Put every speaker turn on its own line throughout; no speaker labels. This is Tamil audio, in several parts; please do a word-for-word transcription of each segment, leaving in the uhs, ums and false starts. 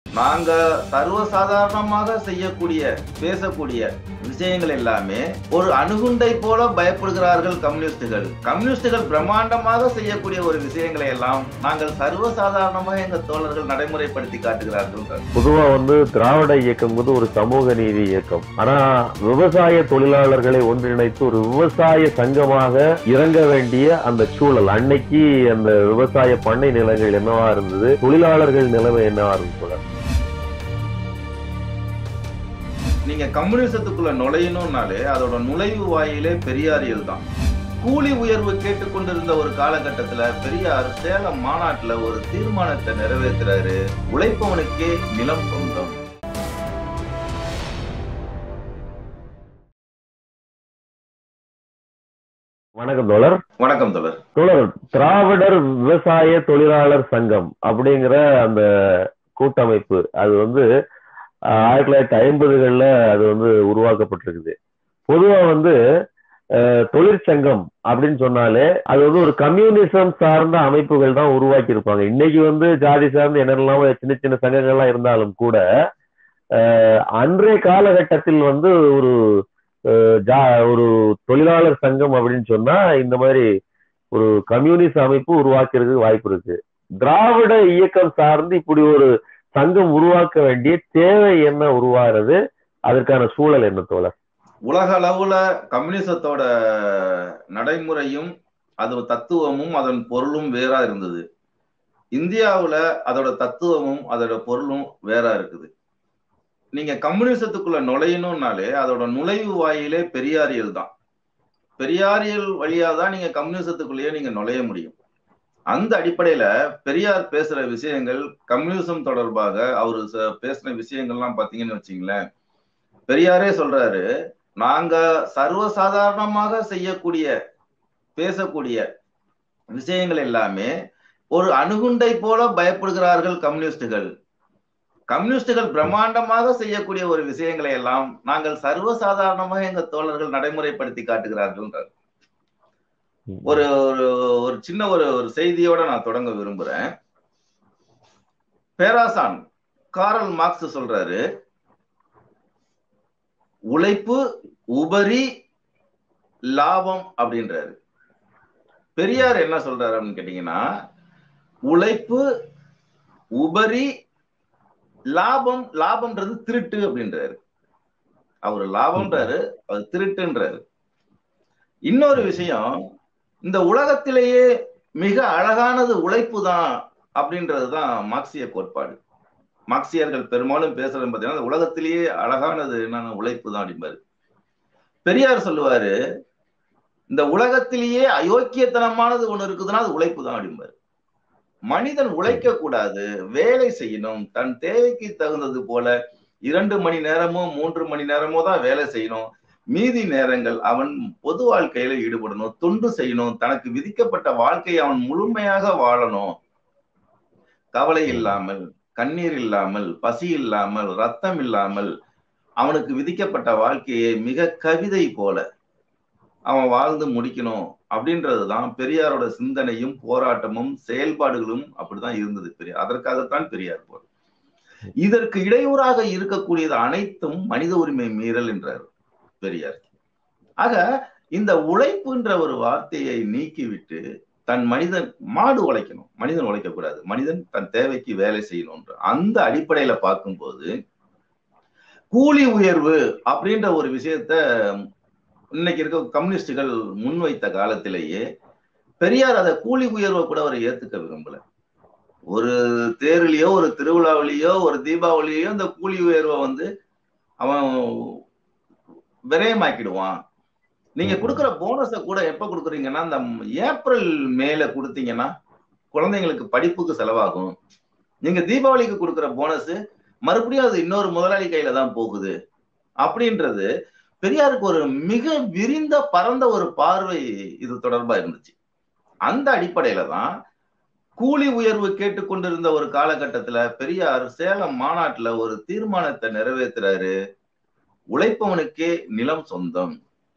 நாங்க சர்வசாதாரணமாக செய்யக்கூடிய பேசக்கூடிய விஷயங்கள் எல்லாமே ஒரு அணுகுண்டை போல பயப்படுகிறார்கள் கம்யூனிஸ்டுகள். கம்யூனிஸ்டுகள் பிரம்மாண்டமாக செய்யக்கூடிய ஒரு விஷயங்களை எல்லாம் நாங்கள் சர்வசாதாரணமாக எங்க தோழர்கள் நடைமுறைப்படுத்தி காட்டுகிறார்கள்.
பொதுவா வந்து திராவிட இயக்கம் வந்து ஒரு சமூக நீதி இயக்கம். ஆனா விவசாய தொழிலாளர்களை ஒன்றிணைத்து ஒரு விவசாய சங்கமாக இறங்க வேண்டிய அந்த சூழல், அன்னைக்கு அந்த விவசாய பண்ணை நிலங்கள் என்னவா இருந்தது, தொழிலாளர்கள் நிலைமை என்னவா இருந்தது?
நீங்க கம்யூனிசத்துக்குள்ள நுழையணும்னாலே அதோட நுழைவு வாயிலே பெரியாரியல் தான். கூலி உயர்வு கேட்டுக்கொண்டிருந்த ஒரு காலகட்டத்துல பெரியார் சேலம் மாநாட்டுல ஒரு தீர்மானத்தை நிறைவேற்றுறாரு. உழைப்பவனுக்கே நிலம் சொந்தம்.
வணக்கம் தோழர்.
வணக்கம் தோழர்.
தோழர், திராவிடர் விவசாய தொழிலாளர் சங்கம் அப்படிங்கிற அந்த கூட்டமைப்பு அது வந்து ஆயிரத்தி தொள்ளாயிரத்தி ஐம்பதுகள்ல அது வந்து உருவாக்கப்பட்டிருக்குது. பொதுவா வந்து தொழிற்சங்கம் அப்படின்னு சொன்னாலே அது வந்து ஒரு கம்யூனிசம் சார்ந்த அமைப்புகள் தான் உருவாக்கி இருப்பாங்க. இன்னைக்கு வந்து ஜாதி சார்ந்து என்னெல்லாம் சின்ன சின்ன சங்கங்கள்லாம் இருந்தாலும் கூட அன்றைய காலகட்டத்தில் வந்து ஒரு ஜா ஒரு தொழிலாளர் சங்கம் அப்படின்னு சொன்னா இந்த மாதிரி ஒரு கம்யூனிஸ்ட் அமைப்பு உருவாக்குறதுக்கு வாய்ப்பு இருக்கு. திராவிட இயக்கம் சார்ந்து இப்படி ஒரு சங்கம் உருவாக்க வேண்டிய தேவை என்ன உருவாகிறது, அதற்கான சூழல் என்ன தோழர்?
உலக அளவுல கம்யூனிசத்தோட நடைமுறையும் அதோட தத்துவமும் அதன் பொருளும் வேறா இருந்தது. இந்தியாவுல அதோட தத்துவமும் அதோட பொருளும் வேற இருக்குது. நீங்க கம்யூனிசத்துக்குள்ள நுழையணும்னாலே அதோட நுழைவு வாயிலே பெரியாரியல் தான். பெரியாரியல் வழியா தான் நீங்க கம்யூனிசத்துக்குள்ளேயே நீங்க நுழைய முடியும். அந்த அடிப்படையில பெரியார் பேசுற விஷயங்கள் கம்யூனிசம் தொடர்பாக அவரு பேசுற விஷயங்கள்லாம் பாத்தீங்கன்னு வச்சுங்களேன், பெரியாரே சொல்றாரு, நாங்க சர்வசாதாரணமாக செய்யக்கூடிய பேசக்கூடிய விஷயங்கள் எல்லாமே ஒரு அணுகுண்டை போல பயப்படுகிறார்கள் கம்யூனிஸ்டுகள். கம்யூனிஸ்டுகள் பிரம்மாண்டமாக செய்யக்கூடிய ஒரு விஷயங்களை எல்லாம் நாங்கள் சர்வசாதாரணமாக எங்க தோழர்கள் நடைமுறைப்படுத்தி காட்டுகிறார்கள். ஒரு ஒரு சின்ன ஒரு ஒரு செய்தியோட நான் தொடங்க விரும்புறேன். பேராசான் காரல் மார்க்ஸ் சொல்றாரு, உழைப்பு உபரி லாபம் அப்படின்றாரு. பெரியார் என்ன சொல்றாரு அப்படின்னு கேட்டீங்கன்னா, உழைப்பு உபரி லாபம், லாபம்ன்றது திருட்டு அப்படின்றாரு. அவரு லாபம்ன்றாரு, அது திருட்டுன்றாரு. இன்னொரு விஷயம், இந்த உலகத்திலேயே மிக அழகானது உழைப்பு தான் அப்படின்றதுதான் மார்க்சிய கோட்பாடு. மார்க்சியர்கள் பெரும்பாலும் பேசுறது பார்த்தீங்கன்னா உலகத்திலேயே அழகானது என்னன்னா உழைப்பு தான் அப்படிம்பாரு. பெரியார் சொல்லுவாரு, இந்த உலகத்திலேயே அயோக்கியத்தனமானது ஒண்ணு இருக்குதுன்னா அது உழைப்பு தான் அப்படிம்பாரு. மனிதன் உழைக்க கூடாது, வேலை செய்யணும். தன் தேவைக்கு தகுந்தது போல இரண்டு மணி நேரமோ மூன்று மணி நேரமோ தான் வேலை செய்யணும். மீதி நேரங்கள் அவன் பொது வாழ்க்கையில ஈடுபடணும், தொண்டு செய்யணும், தனக்கு விதிக்கப்பட்ட வாழ்க்கையை அவன் முழுமையாக வாழணும். கவலை இல்லாமல், கண்ணீர் இல்லாமல், பசி இல்லாமல், ரத்தம் இல்லாமல் அவனுக்கு விதிக்கப்பட்ட வாழ்க்கையை மிக கவிதை போல அவன் வாழ்ந்து முடிக்கணும் அப்படின்றதுதான் பெரியாரோட சிந்தனையும் போராட்டமும் செயல்பாடுகளும் அப்படிதான் இருந்தது. பெரியார் அதற்காகத்தான் பெரியார் போர். இதற்கு இடையூறாக இருக்கக்கூடியது அனைத்தும் மனித உரிமை மீறல் என்றார் பெரியார். ஆக இந்த உழைப்புன்ற ஒரு வார்த்தையை நீக்கிவிட்டு தன் மனிதன் மாடு உழைக்கணும், மனிதன் உழைக்க கூடாது, மனிதன் தன் தேவைக்கு வேலை செய்யணும். அந்த அடிப்படையில பார்க்கும்போது கூலி உயர்வு அப்படின்ற ஒரு விஷயத்த இன்னைக்கு இருக்க கம்யூனிஸ்டுகள் முன்வைத்த காலத்திலேயே பெரியார் அதை கூலி உயர்வை கூட அவர் ஏத்துக்க விரும்பல. ஒரு தேர்லயோ ஒரு திருவிழாவிலேயோ ஒரு தீபாவளியோ இந்த கூலி உயர்வை வந்து அவன் விரயமாக்கிடுவான். நீங்க கொடுக்குற போனஸை கூட எப்ப கொடுக்குறீங்கன்னா இந்த ஏப்ரல் மேல கொடுத்தீங்கன்னா குழந்தைங்களுக்கு படிப்புக்கு செலவாகும். நீங்க தீபாவளிக்கு கொடுக்குற போனஸ் மறுபடியும் அது இன்னொரு முதலாளி கையில தான் போகுது அப்படின்றது பெரியாருக்கு ஒரு மிக விரிந்த பரந்த ஒரு பார்வை இது தொடர்பா இருந்துச்சு. அந்த அடிப்படையில தான் கூலி உயர்வு கேட்டுக்கொண்டிருந்த ஒரு காலகட்டத்துல பெரியார் சேலம் மாநாட்டுல ஒரு தீர்மானத்தை நிறைவேற்றுறாரு. உழைப்பவனுக்கே நிலம் சொந்தம்.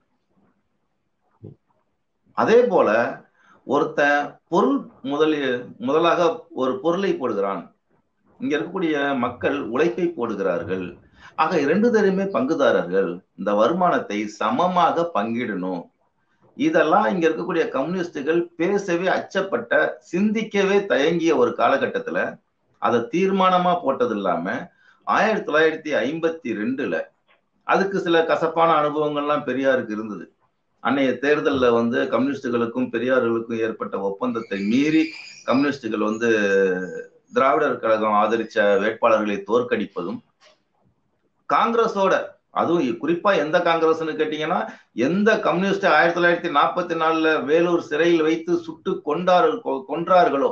அதே போல ஒருத்தன் பொருள் முதலிய முதலாக ஒரு பொருளை போடுகிறான். இங்க இருக்கக்கூடிய மக்கள் உழைப்பை போடுகிறார்கள். ஆக இரண்டு பேருமே பங்குதாரர்கள். இந்த வருமானத்தை சமமாக பங்கிடணும். இதெல்லாம் இங்க இருக்கக்கூடிய கம்யூனிஸ்டுகள் பேசவே அச்சப்பட்ட, சிந்திக்கவே தயங்கிய ஒரு காலகட்டத்துல அதை தீர்மானமா போட்டது இல்லாம ஆயிரத்தி தொள்ளாயிரத்தி ஐம்பத்தி ரெண்டுல அதுக்கு சில கசப்பான அனுபவங்கள்லாம் பெரியாருக்கு இருந்தது. அன்னைய தேர்தல்ல வந்து கம்யூனிஸ்டுகளுக்கும் பெரியார்களுக்கும் ஏற்பட்ட ஒப்பந்தத்தை மீறி கம்யூனிஸ்டுகள் வந்து திராவிடர் கழகம் ஆதரிச்ச வேட்பாளர்களை தோற்கடிப்பதும், காங்கிரஸோட, அதுவும் குறிப்பா எந்த காங்கிரஸ்னு கேட்டீங்கன்னா, எந்த கம்யூனிஸ்ட் ஆயிரத்தி தொள்ளாயிரத்தி நாற்பத்தி நாலுல வேலூர் சிறையில் வைத்து சுட்டு கொண்டார்கள் கொன்றார்களோ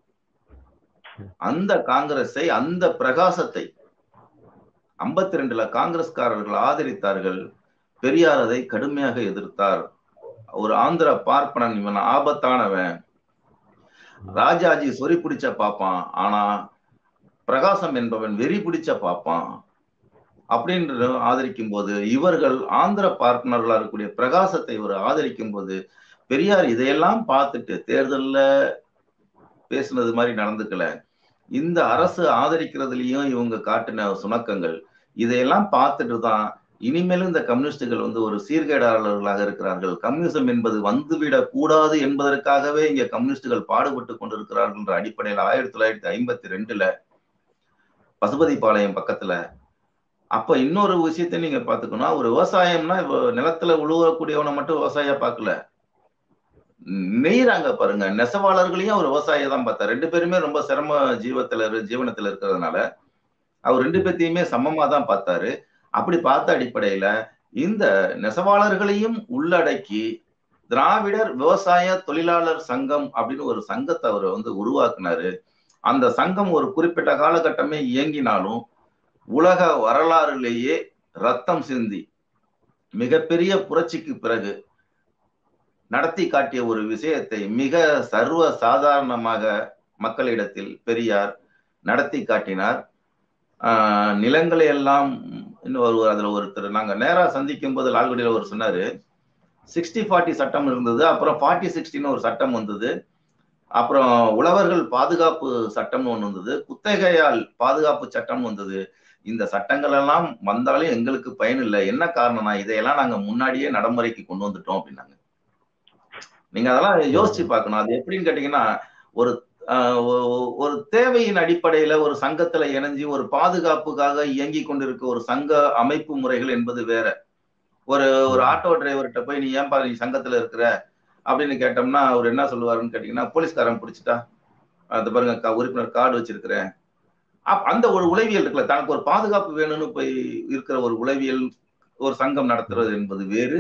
அந்த காங்கிரஸை, அந்த பிரகாசத்தை ஐம்பத்தி ரெண்டுல காங்கிரஸ்காரர்கள் ஆதரித்தார்கள். பெரியார் அதை கடுமையாக எதிர்த்தார். ஒரு ஆந்திர பார்ப்பனன், இவன் ஆபத்தானவன், ராஜாஜி சொறி பிடிச்ச பாப்பான், ஆனா பிரகாசம் என்பவன் வெறி பிடிச்ச பாப்பான் அப்படின்னு ஆதரிக்கும் போது, இவர்கள் ஆந்திர பார்ப்பனர்களா இருக்கக்கூடிய பிரகாசத்தை இவர் ஆதரிக்கும் போது, பெரியார் இதையெல்லாம் பார்த்துட்டு தேர்தல்ல பேசுனது மாதிரி நடந்துக்கல. இந்த அரசு ஆதரிக்கிறதுலயும் இவங்க காட்டின சுணக்கங்கள், இதையெல்லாம் பார்த்துட்டு தான் இனிமேலும் இந்த கம்யூனிஸ்டுகள் வந்து ஒரு சீர்கேடாளர்களாக இருக்கிறார்கள். கம்யூனிசம் என்பது வந்துவிடக் கூடாது என்பதற்காகவே இங்க கம்யூனிஸ்டுகள் பாடுபட்டு கொண்டிருக்கிறார்கள் என்ற அடிப்படையில் ஆயிரத்தி தொள்ளாயிரத்தி ஐம்பத்தி ரெண்டுல பசுபதிபாளையம் பக்கத்துல, அப்ப இன்னொரு விஷயத்தை நீங்க பாத்துக்கணும். ஒரு விவசாயம்னா நிலத்துல உழுவக்கூடியவனை மட்டும் விவசாயியா பார்க்கல, நெய்றாங்க பாருங்க, நெசவாளர்களையும் அவர் விவசாயியா தான் பார்த்தார். ரெண்டு பேருமே ரொம்ப சிரம ஜீவத்துல ஜீவனத்துல இருக்கிறதுனால அவர் ரெண்டு பேர்த்தையுமே சமமா தான் பார்த்தாரு. அப்படி பார்த்த அடிப்படையில இந்த நெசவாளர்களையும் உள்ளடக்கி திராவிடர் விவசாய தொழிலாளர் சங்கம் அப்படின்னு ஒரு சங்கத்தை அவர் வந்து உருவாக்குனாரு. அந்த சங்கம் ஒரு குறிப்பிட்ட காலகட்டமே இயங்கினாலும் உலக வரலாறுலேயே ரத்தம் சிந்தி மிகப்பெரிய புரட்சிக்கு பிறகு நடத்தி காட்டிய ஒரு விஷயத்தை மிக சர்வ சாதாரணமாக மக்களிடத்தில் பெரியார் நடத்தி காட்டினார். ஆஹ் நிலங்களை எல்லாம் இன்னொரு அதுல ஒருத்தர் நாங்க நேரா சந்திக்கும் போது லால்குடியில ஒரு சொன்னாரு, சிக்ஸ்டி ஃபார்ட்டி சட்டம் இருந்தது, அப்புறம் ஃபார்ட்டி சிக்ஸ்டின்னு ஒரு சட்டம் வந்தது, அப்புறம் உழவர்கள் பாதுகாப்பு சட்டம்னு ஒண்ணு வந்தது, குத்தகையால் பாதுகாப்பு சட்டம் வந்தது. இந்த சட்டங்கள் எல்லாம் வந்தாலும் எங்களுக்கு பயன் இல்லை. என்ன காரணம்னா இதையெல்லாம் நாங்க முன்னாடியே நடைமுறைக்கு கொண்டு வந்துட்டோம் அப்படின்னாங்க. நீங்க அதெல்லாம் யோசிச்சு பார்க்கணும். அது எப்படின்னு கேட்டீங்கன்னா, ஒரு ஒரு தேவையின் அடிப்படையில ஒரு சங்கத்துல இணைஞ்சி ஒரு பாதுகாப்புக்காக இயங்கி கொண்டிருக்க ஒரு சங்க அமைப்பு முறைகள் என்பது வேற. ஒரு ஒரு ஆட்டோ டிரைவர்கிட்ட போய் நீ ஏன்பா நீ சங்கத்துல இருக்கிற அப்படின்னு கேட்டோம்னா அவர் என்ன சொல்லுவாருன்னு கேட்டீங்கன்னா, போலீஸ்காரன் பிடிச்சிட்டா அது பாருங்க உறுப்பினர் கார்டு வச்சிருக்கிறேன். அந்த ஒரு உளவியல் இருக்குல்ல, தனக்கு ஒரு பாதுகாப்பு வேணும்னு போய் இருக்கிற ஒரு உளவியல் ஒரு சங்கம் நடத்துறது என்பது வேறு.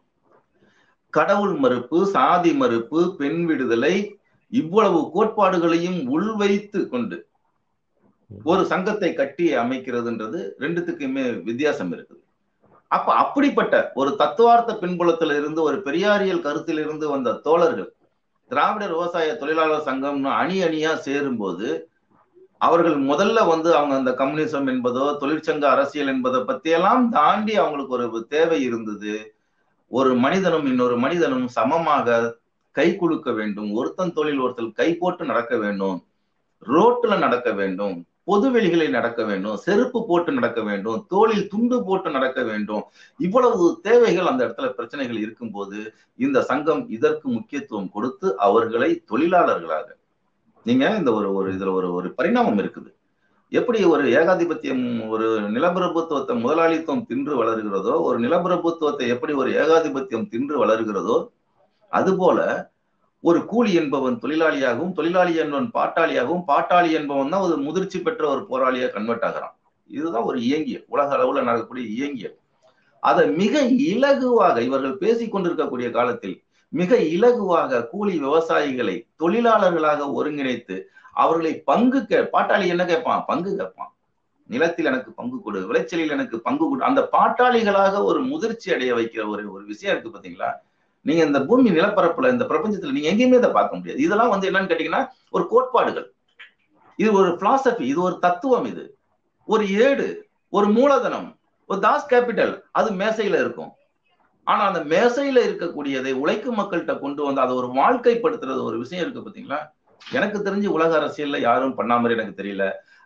கடவுள் மறுப்பு, சாதி மறுப்பு, பெண் விடுதலை, இவ்வளவு கோட்பாடுகளையும் உள்வைத்து கொண்டு ஒரு சங்கத்தை கட்டி அமைக்கிறதுன்றது ரெண்டுத்துக்குமே வித்தியாசம் இருக்குது. அப்ப அப்படிப்பட்ட ஒரு தத்துவார்த்த பின்புலத்துல இருந்து ஒரு பெரியாரியல் கருத்திலிருந்து வந்த தோழர்கள் திராவிடர் விவசாய தொழிலாளர் சங்கம்னு அணி அணியா சேரும் போது அவர்கள் முதல்ல வந்து அவங்க அந்த கம்யூனிசம் என்பதோ தொழிற்சங்க அரசியல் என்பதை பத்தியெல்லாம் தாண்டி அவங்களுக்கு ஒரு தேவை இருந்தது. ஒரு மனிதனும் இன்னொரு மனிதனும் சமமாக கை குலுக்க வேண்டும், ஒருத்தன் தொழில் ஒருத்தல் கை போட்டு நடக்க வேண்டும், ரோட்டுல நடக்க வேண்டும், பொது வெளிகளில் நடக்க வேண்டும், செருப்பு போட்டு நடக்க வேண்டும், தோளில் துண்டு போட்டு நடக்க வேண்டும். இவ்வளவு தேவைகள் அந்த இடத்துல பிரச்சனைகள் இருக்கும்போது இந்த சங்கம் இதற்கு முக்கியத்துவம் கொடுத்து அவர்களை தொழிலாளர்களாக, நீங்க இந்த ஒரு ஒரு இதுல ஒரு ஒரு பரிணாமம் இருக்குது. எப்படி ஒரு ஏகாதிபத்தியம் ஒரு நிலப்பிரபுத்துவத்தை முதலாளித்துவம் தின்று வளர்கிறதோ, ஒரு நிலப்பிரபுத்துவத்தை எப்படி ஒரு ஏகாதிபத்தியம் தின்று வளர்கிறதோ, அதுபோல ஒரு கூலி என்பவன் தொழிலாளியாகவும் தொழிலாளி என்பவன் பாட்டாளியாகவும் பாட்டாளி என்பவன் தான் ஒரு முதிர்ச்சி பெற்ற ஒரு போராளியா கன்வெர்ட் ஆகிறான். இதுதான் ஒரு இயங்கியல், உலக அளவுல நடக்கக்கூடிய இயங்கியல். அதை மிக இலகுவாக இவர்கள் பேசிக் கொண்டிருக்கக்கூடிய காலத்தில் மிக இலகுவாக கூலி விவசாயிகளை தொழிலாளர்களாக ஒருங்கிணைத்து அவர்களை பங்கு கே பாட்டாளி என்ன கேட்பான்? பங்கு கேட்பான். நிலத்தில் எனக்கு பங்கு கொடு, விளைச்சலில் எனக்கு பங்கு கொடு. அந்த பாட்டாளிகளாக ஒரு முதிர்ச்சி அடைய வைக்கிற ஒரு ஒரு விஷயம் இருக்கு பாத்தீங்களா? நீங்க இந்த பூமி நிலப்பரப்புல இந்த பிரபஞ்சத்துல நீங்க எங்கேயுமே இதை பார்க்க முடியாது. இதெல்லாம் வந்து என்னன்னு கேட்டீங்கன்னா ஒரு கோட்பாடுகள், இது ஒரு பிலாசபி, இது ஒரு தத்துவம், இது ஒரு ஏடு, ஒரு மூலதனம், ஒரு தாஸ் கேபிட்டல், அது மேசையில இருக்கும். ஆனா அந்த மேசையில இருக்கக்கூடியதை உழைக்கும் மக்கள்கிட்ட கொண்டு வந்து அதை ஒரு வாழ்க்கைப்படுத்துறது ஒரு விஷயம் இருக்கு பாத்தீங்களா? எனக்கு தெரிஞ்சு உலக அரசியல்ல யாரும் பண்ணாம எனக்கு தெரியல.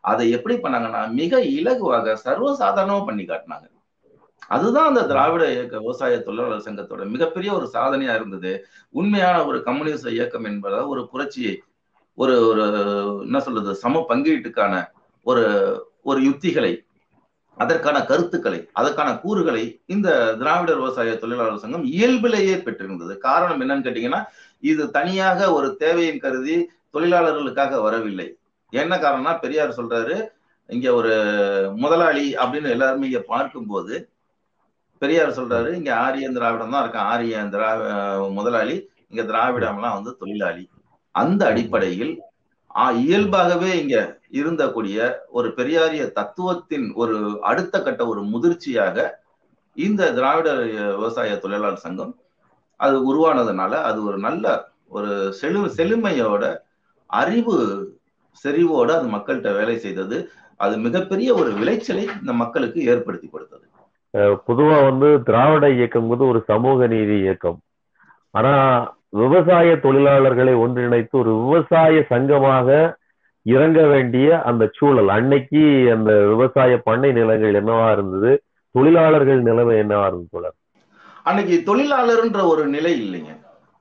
அதை எப்படி பண்ணாங்கன்னா மிக இலகுவாக சர்வசாதாரணமா பண்ணி காட்டினாங்க. அதுதான் அந்த திராவிட இயக்க விவசாய தொழிலாளர் சங்கத்தோட மிகப்பெரிய ஒரு சாதனையா இருந்தது. உண்மையான ஒரு கம்யூனிச இயக்கம் என்பத ஒரு புரட்சியை, ஒரு ஒரு என்ன சொல்றது, சம பங்கீட்டுக்கான ஒரு ஒரு யுத்திகளை, அதற்கான கருத்துக்களை, அதற்கான கூறுகளை இந்த திராவிட விவசாய தொழிலாளர் சங்கம் இயல்பிலேயே பெற்றிருந்தது. காரணம் என்னன்னு கேட்டீங்கன்னா, இது தனியாக ஒரு தேவையின் கருதி தொழிலாளர்களுக்காக வரவில்லை. என்ன காரணம்னா, பெரியார் சொல்றாரு, இங்க ஒரு முதலாளி அப்படின்னு எல்லாருமே இங்க பார்க்கும்போது பெரியார் சொல்றாரு, இங்க ஆரியன் திராவிடம் தான் இருக்கான். ஆரியன் திராவி முதலாளி, இங்க திராவிடம்லாம் வந்து தொழிலாளி. அந்த அடிப்படையில் இயல்பாகவே இங்க இருந்தக்கூடிய ஒரு பெரியாரிய தத்துவத்தின் ஒரு அடுத்த கட்ட ஒரு முதிர்ச்சியாக இந்த திராவிட விவசாய தொழிலாளர் சங்கம் அது உருவானதுனால அது ஒரு நல்ல ஒரு செழு செழுமையோட அறிவு செறிவோட அது மக்கள்கிட்ட வேலை செய்தது. அது மிகப்பெரிய ஒரு விளைச்சலை இந்த மக்களுக்கு ஏற்படுத்தி கொடுத்தது.
பொதுவா வந்து திராவிட இயக்கம் வந்து ஒரு சமூக நீதி இயக்கம். ஆனா விவசாய தொழிலாளர்களை ஒன்றிணைத்து ஒரு விவசாய சங்கமாக இறங்க வேண்டிய அந்த சூழல், அன்னைக்கு அந்த விவசாய பண்ணை நிலங்கள் என்னவா இருந்தது, தொழிலாளர்கள் நிலைமை என்னவா இருந்தது?
அன்னைக்கு தொழிலாளர்ன்ற ஒரு நிலை இல்லைங்க.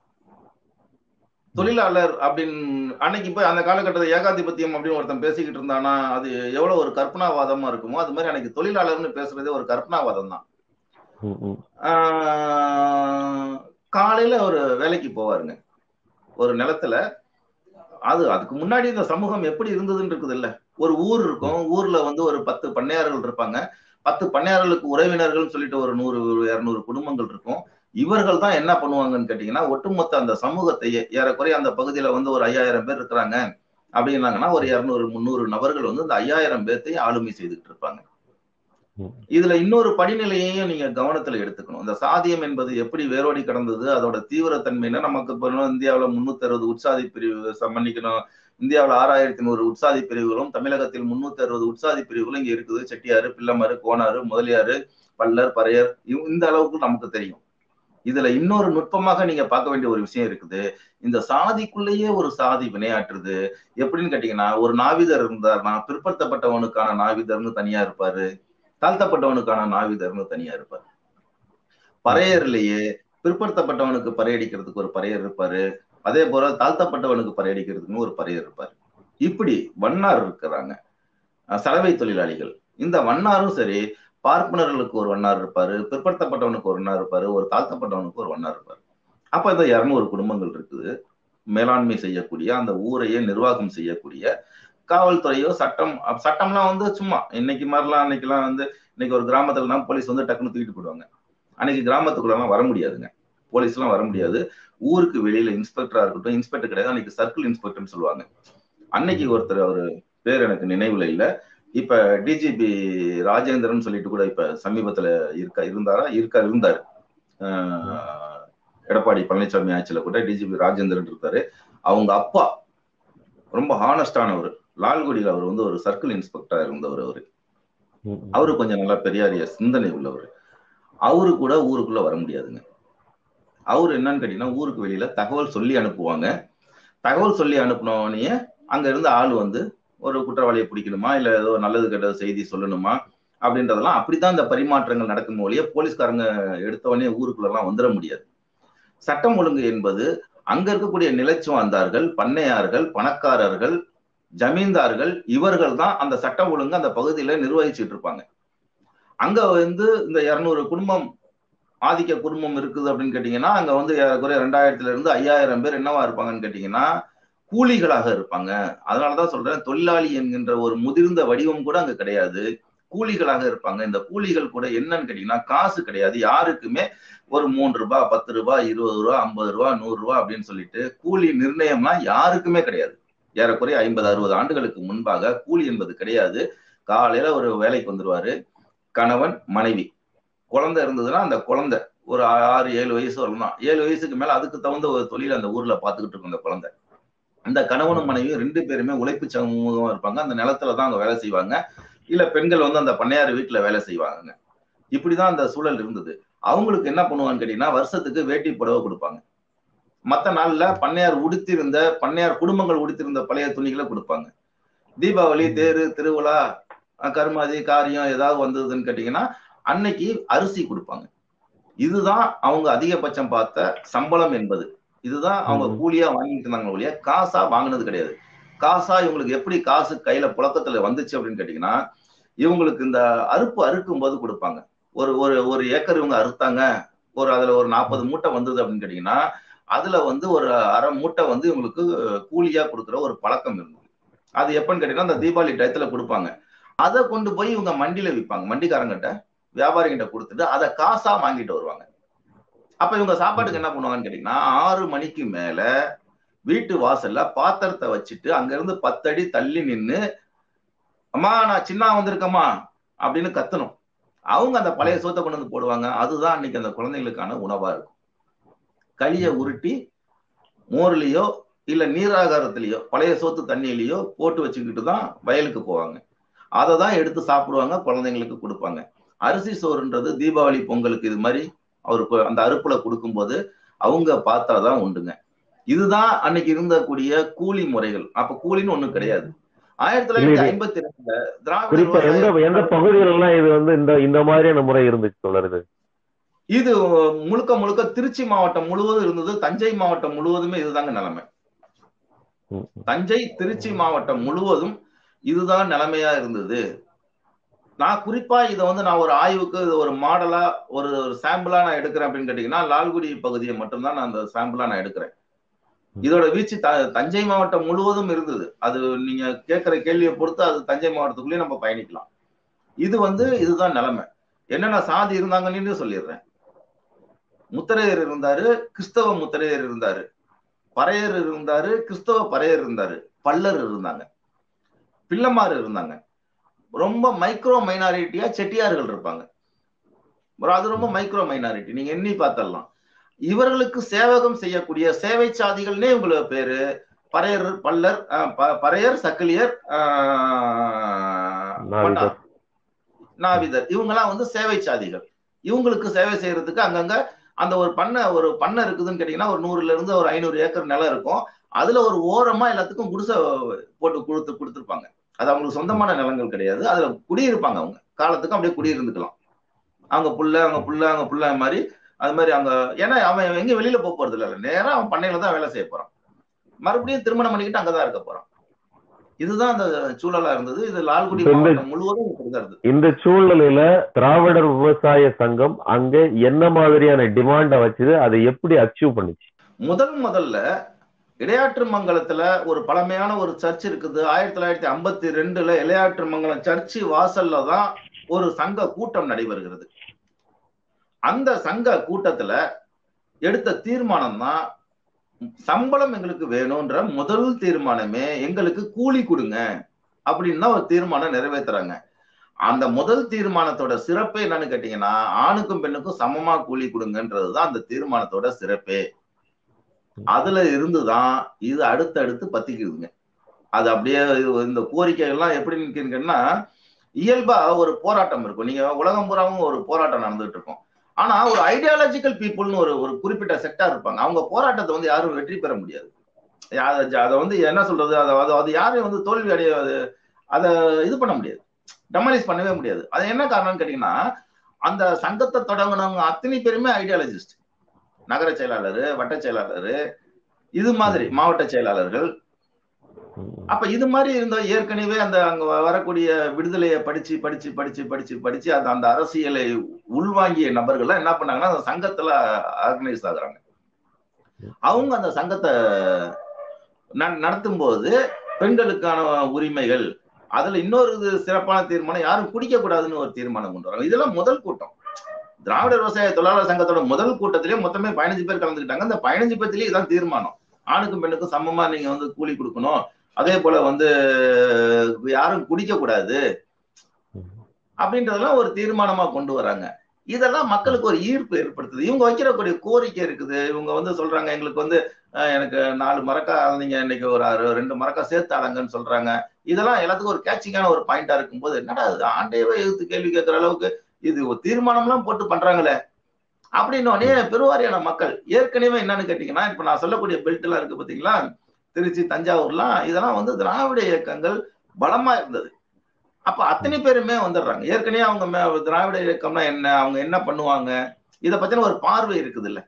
தொழிலாளர் அப்படின்னு அன்னைக்கு போய் அந்த காலகட்டத்தில் ஏகாதிபத்தியம் அப்படின்னு ஒருத்தன் பேசிக்கிட்டு இருந்தானா அது எவ்வளவு ஒரு கற்பனாவாதமா இருக்குமோ அது மாதிரி அன்னைக்கு தொழிலாளர்னு பேசுறதே ஒரு கற்பனாவாதம் தான். காலையில ஒரு வேலைக்கு போவாருங்க ஒரு நிலத்துல. அது அதுக்கு முன்னாடி இந்த சமூகம் எப்படி இருந்ததுன்னு இருக்குது இல்ல, ஒரு ஊர் இருக்கும், ஊர்ல வந்து ஒரு பத்து பண்ணையார்கள் இருப்பாங்க, பத்து பண்ணையார்களுக்கு உறவினர்கள் சொல்லிட்டு ஒரு நூறு இருநூறு குடும்பங்கள் இருக்கும். இவர்கள் தான் என்ன பண்ணுவாங்கன்னு கேட்டீங்கன்னா, ஒட்டுமொத்த அந்த சமூகத்தையே ஏறக்குறைய அந்த பகுதியில வந்து ஒரு ஐயாயிரம் பேர் இருக்கிறாங்க அப்படின்னாங்கன்னா ஒரு இருநூறு முந்நூறு நபர்கள் வந்து இந்த ஐயாயிரம் பேர்த்தையும் ஆளுமை செய்துட்டு இருப்பாங்க. இதுல இன்னொரு படிநிலையையும் நீங்க கவனத்துல எடுத்துக்கணும். இந்த சாதியம் என்பது எப்படி வேரோடி கடந்தது, அதோட தீவிரத்தன்மைன்னா நமக்கு இப்போ இந்தியாவில முன்னூத்தி அறுபது உட்சாதி பிரிவு மன்னிக்கணும், இந்தியாவில் ஆறாயிரத்தி நூறு உட்சாதி பிரிவுகளும் தமிழகத்தில் முன்னூத்தி அறுபது உட்சாதி பிரிவுகளும் இங்க இருக்குது. செட்டியாரு, பிள்ளமாரு, கோனாரு, முதலியாரு, பல்லர், பறையர், இந்த அளவுக்கு நமக்கு தெரியும். இதுல இன்னொரு நுட்பமாக நீங்க பார்க்க வேண்டிய ஒரு விஷயம் இருக்குது. இந்த சாதிக்குள்ளேயே ஒரு சாதி வினையாற்றுது. எப்படின்னு கேட்டீங்கன்னா, ஒரு நாவிதர் இருந்தார்னா பிற்படுத்தப்பட்டவனுக்கான நாவிதர்னு தனியா இருப்பாரு, தாழ்த்தப்பட்டவனுக்கான நாவிதர்னு தனியா இருப்பாரு. பறையர்லயே பிற்படுத்தப்பட்டவனுக்கு பறையடிக்கிறதுக்கு ஒரு பறையர் இருப்பாரு, அதே போல தாழ்த்தப்பட்டவனுக்கு பறையடிக்கிறதுக்குன்னு ஒரு பறையர் இருப்பாரு. இப்படி வண்ணார் இருக்கிறாங்க, சலவை தொழிலாளிகள். இந்த வண்ணாரும் சரி, பார்ப்பனர்களுக்கு ஒரு வண்ணார் இருப்பாரு, பிற்படுத்தப்பட்டவனுக்கு ஒரு வண்ணார் இருப்பாரு, ஒரு தாழ்த்தப்பட்டவனுக்கு ஒரு வண்ணார் இருப்பாரு. அப்ப இந்த இருநூறு குடும்பங்கள் இருக்குது. மேலாண்மை செய்யக்கூடிய, அந்த ஊரையே நிர்வாகம் செய்யக்கூடிய காவல்துறையோ சட்டம், சட்டம்லாம் வந்து சும்மா இன்னைக்கு மாதிரிலாம் அன்னைக்கெல்லாம் வந்து இன்னைக்கு ஒரு கிராமத்துல தான் போலீஸ் வந்து டக்குன்னு தூக்கிட்டு போயிடுவாங்க. அன்னைக்கு கிராமத்துக்குள்ளலாம் வர முடியாதுங்க, போலீஸ் எல்லாம் வர முடியாது. ஊருக்கு வெளியில இன்ஸ்பெக்டரா இருக்கட்டும், இன்ஸ்பெக்டர் கிடையாது, அன்னைக்கு சர்க்கிள் இன்ஸ்பெக்டர்னு சொல்லுவாங்க. அன்னைக்கு ஒருத்தர், அவரு பேர் எனக்கு நினைவுல இல்ல, இப்ப டிஜிபி ராஜேந்திரன் சொல்லிட்டு கூட இப்ப சமீபத்துல இருக்கா இருந்தாரா இருக்கா இருந்தாரு எடப்பாடி பழனிசாமி ஆட்சியில கூட டிஜிபி ராஜேந்திரன் இருக்காரு. அவங்க அப்பா ரொம்ப ஹானஸ்டானவர், லால்குடியில் அவர் வந்து ஒரு சர்க்கிள் இன்ஸ்பெக்டரா இருந்தவர். அவரு அவரு கொஞ்சம் நல்லா பெரியாரிய சிந்தனை உள்ளவர். அவரு கூட ஊருக்குள்ள வர முடியாதுங்க. அவரு என்னன்னு கேட்டீங்கன்னா, ஊருக்கு வெளியில தகவல் சொல்லி அனுப்புவாங்க. தகவல் சொல்லி அனுப்பினோடனே அங்க இருந்து ஆள் வந்து ஒரு குற்றவாளியை பிடிக்கணுமா, இல்ல ஏதோ நல்லது கெட்ட செய்தி சொல்லணுமா அப்படின்றதெல்லாம் அப்படித்தான் இந்த பரிமாற்றங்கள் நடக்கும் ஒழிய போலீஸ்காரங்க எடுத்தவொடனே ஊருக்குள்ள எல்லாம் வந்துட முடியாது. சட்டம் ஒழுங்கு என்பது அங்க இருக்கக்கூடிய நிலச்சுவாந்தார்கள், பண்ணையார்கள், பணக்காரர்கள், ஜமீன்தார்கள், இவர்கள் தான் அந்த சட்டம் ஒழுங்கு அந்த பகுதியில நிர்வகிச்சுட்டு இருப்பாங்க. அங்க வந்து இந்த இருநூறு குடும்பம் ஆதிக்க குடும்பம் இருக்குது அப்படின்னு கேட்டீங்கன்னா, அங்க வந்து ரெண்டாயிரத்துல இருந்து ஐயாயிரம் பேர் என்னவா இருப்பாங்கன்னு கேட்டீங்கன்னா கூலிகளாக இருப்பாங்க. அதனாலதான் சொல்றேன், தொழிலாளி என்கின்ற ஒரு முதிர்ந்த வடிவம் கூட அங்க கிடையாது, கூலிகளாக இருப்பாங்க. இந்த கூலிகள் கூட என்னன்னு கேட்டீங்கன்னா காசு கிடையாது யாருக்குமே. ஒரு மூன்று ரூபாய், பத்து ரூபாய், இருபது ரூபாய், ஐம்பது ரூபாய், நூறு ரூபாய் அப்படின்னு சொல்லிட்டு கூலி நிர்ணயம்னா யாருக்குமே கிடையாது. ஏறக்குறைய ஐம்பது அறுபது ஆண்டுகளுக்கு முன்பாக கூலி என்பது கிடையாது. காலையில ஒரு வேலைக்கு வந்துருவாரு, கணவன் மனைவி, குழந்தை இருந்ததுன்னா அந்த குழந்தை ஒரு ஆறு ஏழு வயசு வரலாம், ஏழு வயசுக்கு மேல அதுக்கு தகுந்த ஒரு தொழில் அந்த ஊர்ல பாத்துக்கிட்டு இருக்கும் அந்த குழந்தை. அந்த கணவனும் மனைவியும் ரெண்டு பேருமே உழைப்பு சமூகமா இருப்பாங்க. அந்த நிலத்துலதான் அவங்க வேலை செய்வாங்க, இல்ல பெண்கள் வந்து அந்த பண்ணையார் வீட்டுல வேலை செய்வாங்க. இப்படிதான் அந்த சூழல் இருந்தது. அவங்களுக்கு என்ன பண்ணுவான்னு கேட்டீங்கன்னா, வருஷத்துக்கு வேட்டி புடவை கொடுப்பாங்க. மற்ற நாள்ல பண்ணையார் உடுத்திருந்த, பண்ணையார் குடும்பங்கள் உடுத்திருந்த பழைய துணிகளை கொடுப்பாங்க. தீபாவளி, தேரு, திருவிழா, கருமாதி, காரியம் ஏதாவது வந்ததுன்னு கேட்டீங்கன்னா அன்னைக்கு அரிசி கொடுப்பாங்க. இதுதான் அவங்க அதிகபட்சம் பார்த்த சம்பளம் என்பது. இதுதான் அவங்க கூலியா வாங்கிட்டு இருந்தாங்க ஒழிய காசா வாங்கினது கிடையாது. காசா இவங்களுக்கு எப்படி காசு கையில புழக்கத்துல வந்துச்சு அப்படின்னு கேட்டீங்கன்னா, இவங்களுக்கு இந்த அறுப்பு அறுக்கும் போது கொடுப்பாங்க. ஒரு ஒரு ஒரு ஏக்கர் இவங்க அறுத்தாங்க, ஒரு அதுல ஒரு நாற்பது மூட்டை வந்தது அப்படின்னு கேட்டீங்கன்னா, அதுல வந்து ஒரு அரை மூட்டை வந்து இவங்களுக்கு கூலியா கொடுக்குற ஒரு பழக்கம் இருந்தது. அது எப்பன்னு கேட்டீங்கன்னா அந்த தீபாவளி டயத்துல கொடுப்பாங்க. அதை கொண்டு போய் இவங்க மண்டியில விற்பாங்க. மண்டிக்காரங்கிட்ட, வியாபாரிகிட்ட கொடுத்துட்டு அதை காசா வாங்கிட்டு வருவாங்க. அப்ப இவங்க சாப்பாட்டுக்கு என்ன பண்ணுவாங்கன்னு கேட்டீங்கன்னா, ஆறு மணிக்கு மேல வீட்டு வாசல்ல பாத்திரத்தை வச்சுட்டு அங்க இருந்து பத்து அடி தள்ளி நின்னு, அம்மா நான் சின்ன வந்திருக்கம்மா அப்படின்னு கத்தணும். அவங்க அந்த பழைய சோத்தை கொண்டு வந்து போடுவாங்க. அதுதான் அன்னைக்கு அந்த குழந்தைகளுக்கான உணவா இருக்கும். களிய உருட்டி மோர்லயோ இல்ல நீராகாரத்திலயோ பழைய சோத்து தண்ணியிலயோ போட்டு வச்சுக்கிட்டு தான் வயலுக்கு போவாங்க. அதை தான் எடுத்து சாப்பிடுவாங்க, குழந்தைங்களுக்கு கொடுப்பாங்க. அரிசி சோறுன்றது தீபாவளி, பொங்கலுக்கு இது மாதிரி அவருக்கு அந்த அறுப்புல கொடுக்கும்போது அவங்க பார்த்தாதான் உண்டுங்க. இதுதான் அன்னைக்கு இருந்தக்கூடிய கூலி முறைகள். அப்ப கூலின்னு ஒண்ணும் கிடையாது. ஆயிரத்தி தொள்ளாயிரத்தி ஐம்பத்தி ரெண்டுல திராவிட
எந்த பகுதிகளெல்லாம் இது வந்து இந்த இந்த மாதிரியான முறை இருந்துச்சு தொடருது?
இது முழுக்க முழுக்க திருச்சி மாவட்டம் முழுவதும் இருந்தது. தஞ்சை மாவட்டம் முழுவதுமே இதுதாங்க நிலைமை. தஞ்சை, திருச்சி மாவட்டம் முழுவதும் இதுதான் நிலைமையா இருந்தது. நான் குறிப்பா இதை வந்து நான் ஒரு ஆய்வுக்கு ஒரு மாடலா ஒரு சாம்பிளா நான் எடுக்கிறேன் அப்படின்னு கேட்டீங்கன்னா, லால்குடி பகுதியை மட்டும்தான் நான் அந்த சாம்பிளா நான் எடுக்கிறேன். இதோட வீச்சு த தஞ்சை மாவட்டம் முழுவதும் இருந்தது. அது நீங்க கேட்கிற கேள்வியை பொறுத்து அது தஞ்சை மாவட்டத்துக்குள்ளேயே நம்ம பயணிக்கலாம். இது வந்து இதுதான் நிலைமை. என்னென்ன சாதி இருந்தாங்கன்னு சொல்லிடுறேன். முத்திரையர் இருந்தாரு, கிறிஸ்தவ முத்திரையர் இருந்தாரு, பறையர் இருந்தாரு, கிறிஸ்தவ பறையர் இருந்தாரு, பல்லர் இருந்தாங்க, பிள்ளமார் இருந்தாங்க. ரொம்ப மைக்ரோ மைனாரிட்டியா செட்டியார்கள் இருப்பாங்க. அது ரொம்ப மைக்ரோ மைனாரிட்டி. நீங்க எண்ணி பார்த்தலாம். இவர்களுக்கு சேவகம் செய்யக்கூடிய சேவை சாதிகள்னே உங்களுக்கு பேரு. பறையர், பல்லர், பறையர், சக்கிலியர், நாவிதர், இவங்கெல்லாம் வந்து சேவை சாதிகள். இவங்களுக்கு சேவை செய்யறதுக்கு அங்கங்க அந்த ஒரு பண்ணை ஒரு பண்ணை இருக்குதுன்னு கேட்டீங்கன்னா ஒரு நூறுல இருந்து ஒரு ஐநூறு ஏக்கர் நிலம் இருக்கும். அதுல ஒரு ஓரமா எல்லாத்துக்கும் குடிசை போட்டு கொடுத்து கொடுத்துருப்பாங்க. அது அவங்களுக்கு சொந்தமான நிலங்கள் கிடையாது. அதுல குடியிருப்பாங்க. அவங்க காலத்துக்கும் அப்படியே குடியிருந்துக்கலாம். அவங்க புள்ள அவங்க புள்ள அவங்க புள்ள மாதிரி அது மாதிரி அவங்க, ஏன்னா அவன் எங்கேயும் வெளியில போக போறது இல்லை. நேரா அவன் பண்ணையில தான் வேலை செய்ய போறான். மறுபடியும் திருமணம் பண்ணிக்கிட்டு அங்கதான் இருக்க போறான். இதுதான் அந்த சூழலா இருந்தது. இது லால்குடி மாவட்டம் முழுவதும்.
இந்த சூழ்நிலையில திராவிடர் விவசாய சங்கம் அங்க என்ன மாதிரியான டிமாண்ட வச்சது, அதை எப்படி அச்சீவ் பண்ணிச்சு?
முதல் முதல்ல இளையாற்று மங்கலத்துல ஒரு பழமையான ஒரு சர்ச் இருக்குது. ஆயிரத்தி தொள்ளாயிரத்தி ஐம்பத்தி ரெண்டுல இளையாற்று மங்கலம் சர்ச்சு வாசல்ல தான் ஒரு சங்க கூட்டம் நடைபெறுகிறது. அந்த சங்க கூட்டத்துல எடுத்த தீர்மானம் தான் சம்பளம் எங்களுக்கு வேணும்ன்ற முதல் தீர்மானமே எங்களுக்கு கூலி கொடுங்க அப்படின்னு தான் ஒரு தீர்மானம் நிறைவேற்றுறாங்க. அந்த முதல் தீர்மானத்தோட சிறப்பே என்னன்னு கேட்டீங்கன்னா, ஆணுக்கும் பெண்ணுக்கும் சமமா கூலி கொடுங்கன்றதுதான் அந்த தீர்மானத்தோட சிறப்பே. அதுல இருந்துதான் இது அடுத்தடுத்து பத்திக்குதுங்க. அது அப்படியே இந்த கோரிக்கைகள்லாம் எப்படி நிற்கிறீங்கன்னா, இயல்பா ஒரு போராட்டம் இருக்கும். நீங்க உலகம் பூராவும் ஒரு போராட்டம் நடந்துட்டு இருக்கும். ஆனா ஒரு ஐடியாலஜிக்கல் பீப்புள்னு ஒரு ஒரு குறிப்பிட்ட செக்டார் இருப்பாங்க. அவங்க போராட்டத்தை வந்து யாரும் வெற்றி பெற முடியாது. அதை வந்து என்ன சொல்றது, அதை அது யாரையும் வந்து தோல்வி அடைய அதை இது பண்ண முடியாது, டெமாலிஷ் பண்ணவே முடியாது. அது என்ன காரணம்னு கேட்டீங்கன்னா, அந்த சங்கத்தை தொடங்கினவங்க அத்தனை பேருமே ஐடியாலஜிஸ்ட். நகர செயலாளர், வட்ட செயலாளர், இது மாதிரி மாவட்ட செயலாளர்கள். அப்ப இது மாதிரி இருந்த ஏற்கனவே அந்த அங்க வரக்கூடிய விடுதலையை படிச்சு படிச்சு படிச்சு படிச்சு படிச்சு அந்த அந்த அரசியலை உள்வாங்கிய நபர்கள் என்ன பண்ணாங்கன்னா அந்த சங்கத்துல ஆர்கனைஸ் ஆகுறாங்க. அவங்க அந்த சங்கத்தை நடத்தும் போது பெண்களுக்கான உரிமைகள், அதுல இன்னொரு சிறப்பான தீர்மானம், யாரும் குடிக்க கூடாதுன்னு ஒரு தீர்மானம் கொண்டு வராங்க. இதெல்லாம் முதல் கூட்டம். திராவிட விவசாய தொழிலாளர் சங்கத்தோட முதல் கூட்டத்திலேயே மொத்தமே பதினஞ்சு பேர் கலந்துக்கிட்டாங்க. அந்த பதினஞ்சு பேர்த்திலேயே இதான் தீர்மானம். ஆணுக்கும் பெண்ணுக்கும் சமமா நீங்க வந்து கூலி கொடுக்கணும், அதே போல வந்து யாரும் குடிக்க கூடாது அப்படின்றதெல்லாம் ஒரு தீர்மானமா கொண்டு வராங்க. இதெல்லாம் மக்களுக்கு ஒரு ஈர்ப்பு ஏற்படுத்துது. இவங்க வைக்கிறக்கூடிய கோரிக்கை இருக்குது. இவங்க வந்து சொல்றாங்க, எங்களுக்கு வந்து எனக்கு நாலு மரக்கா நீங்க இன்னைக்கு ஒரு ரெண்டு மரக்கா சேர்த்து ஆளுங்கன்னு சொல்றாங்க. இதெல்லாம் எல்லாத்துக்கும் ஒரு கேட்சிங்கான ஒரு பாயிண்டா இருக்கும்போது, என்னடா ஆண்டையவே எதிர்த்து கேள்வி கேட்கிற அளவுக்கு இது ஒரு தீர்மானம் எல்லாம் போட்டு பண்றாங்களே அப்படின்னோடனே பெருவாரியான மக்கள் ஏற்கனவே என்னன்னு கேட்டீங்கன்னா, இப்ப நான் சொல்லக்கூடிய பெல்ட் எல்லாம் இருக்கு பாத்தீங்களா, திருச்சி, தஞ்சாவூர்லாம், இதெல்லாம் வந்து திராவிட இயக்கங்கள் பலமா இருந்தது. அப்ப அத்தனை பேருமே வந்துடுறாங்க. ஏற்கனவே அவங்க திராவிட இயக்கம்னா என்ன, அவங்க என்ன பண்ணுவாங்க, இதை பத்தின ஒரு பார்வை இருக்குது இல்ல.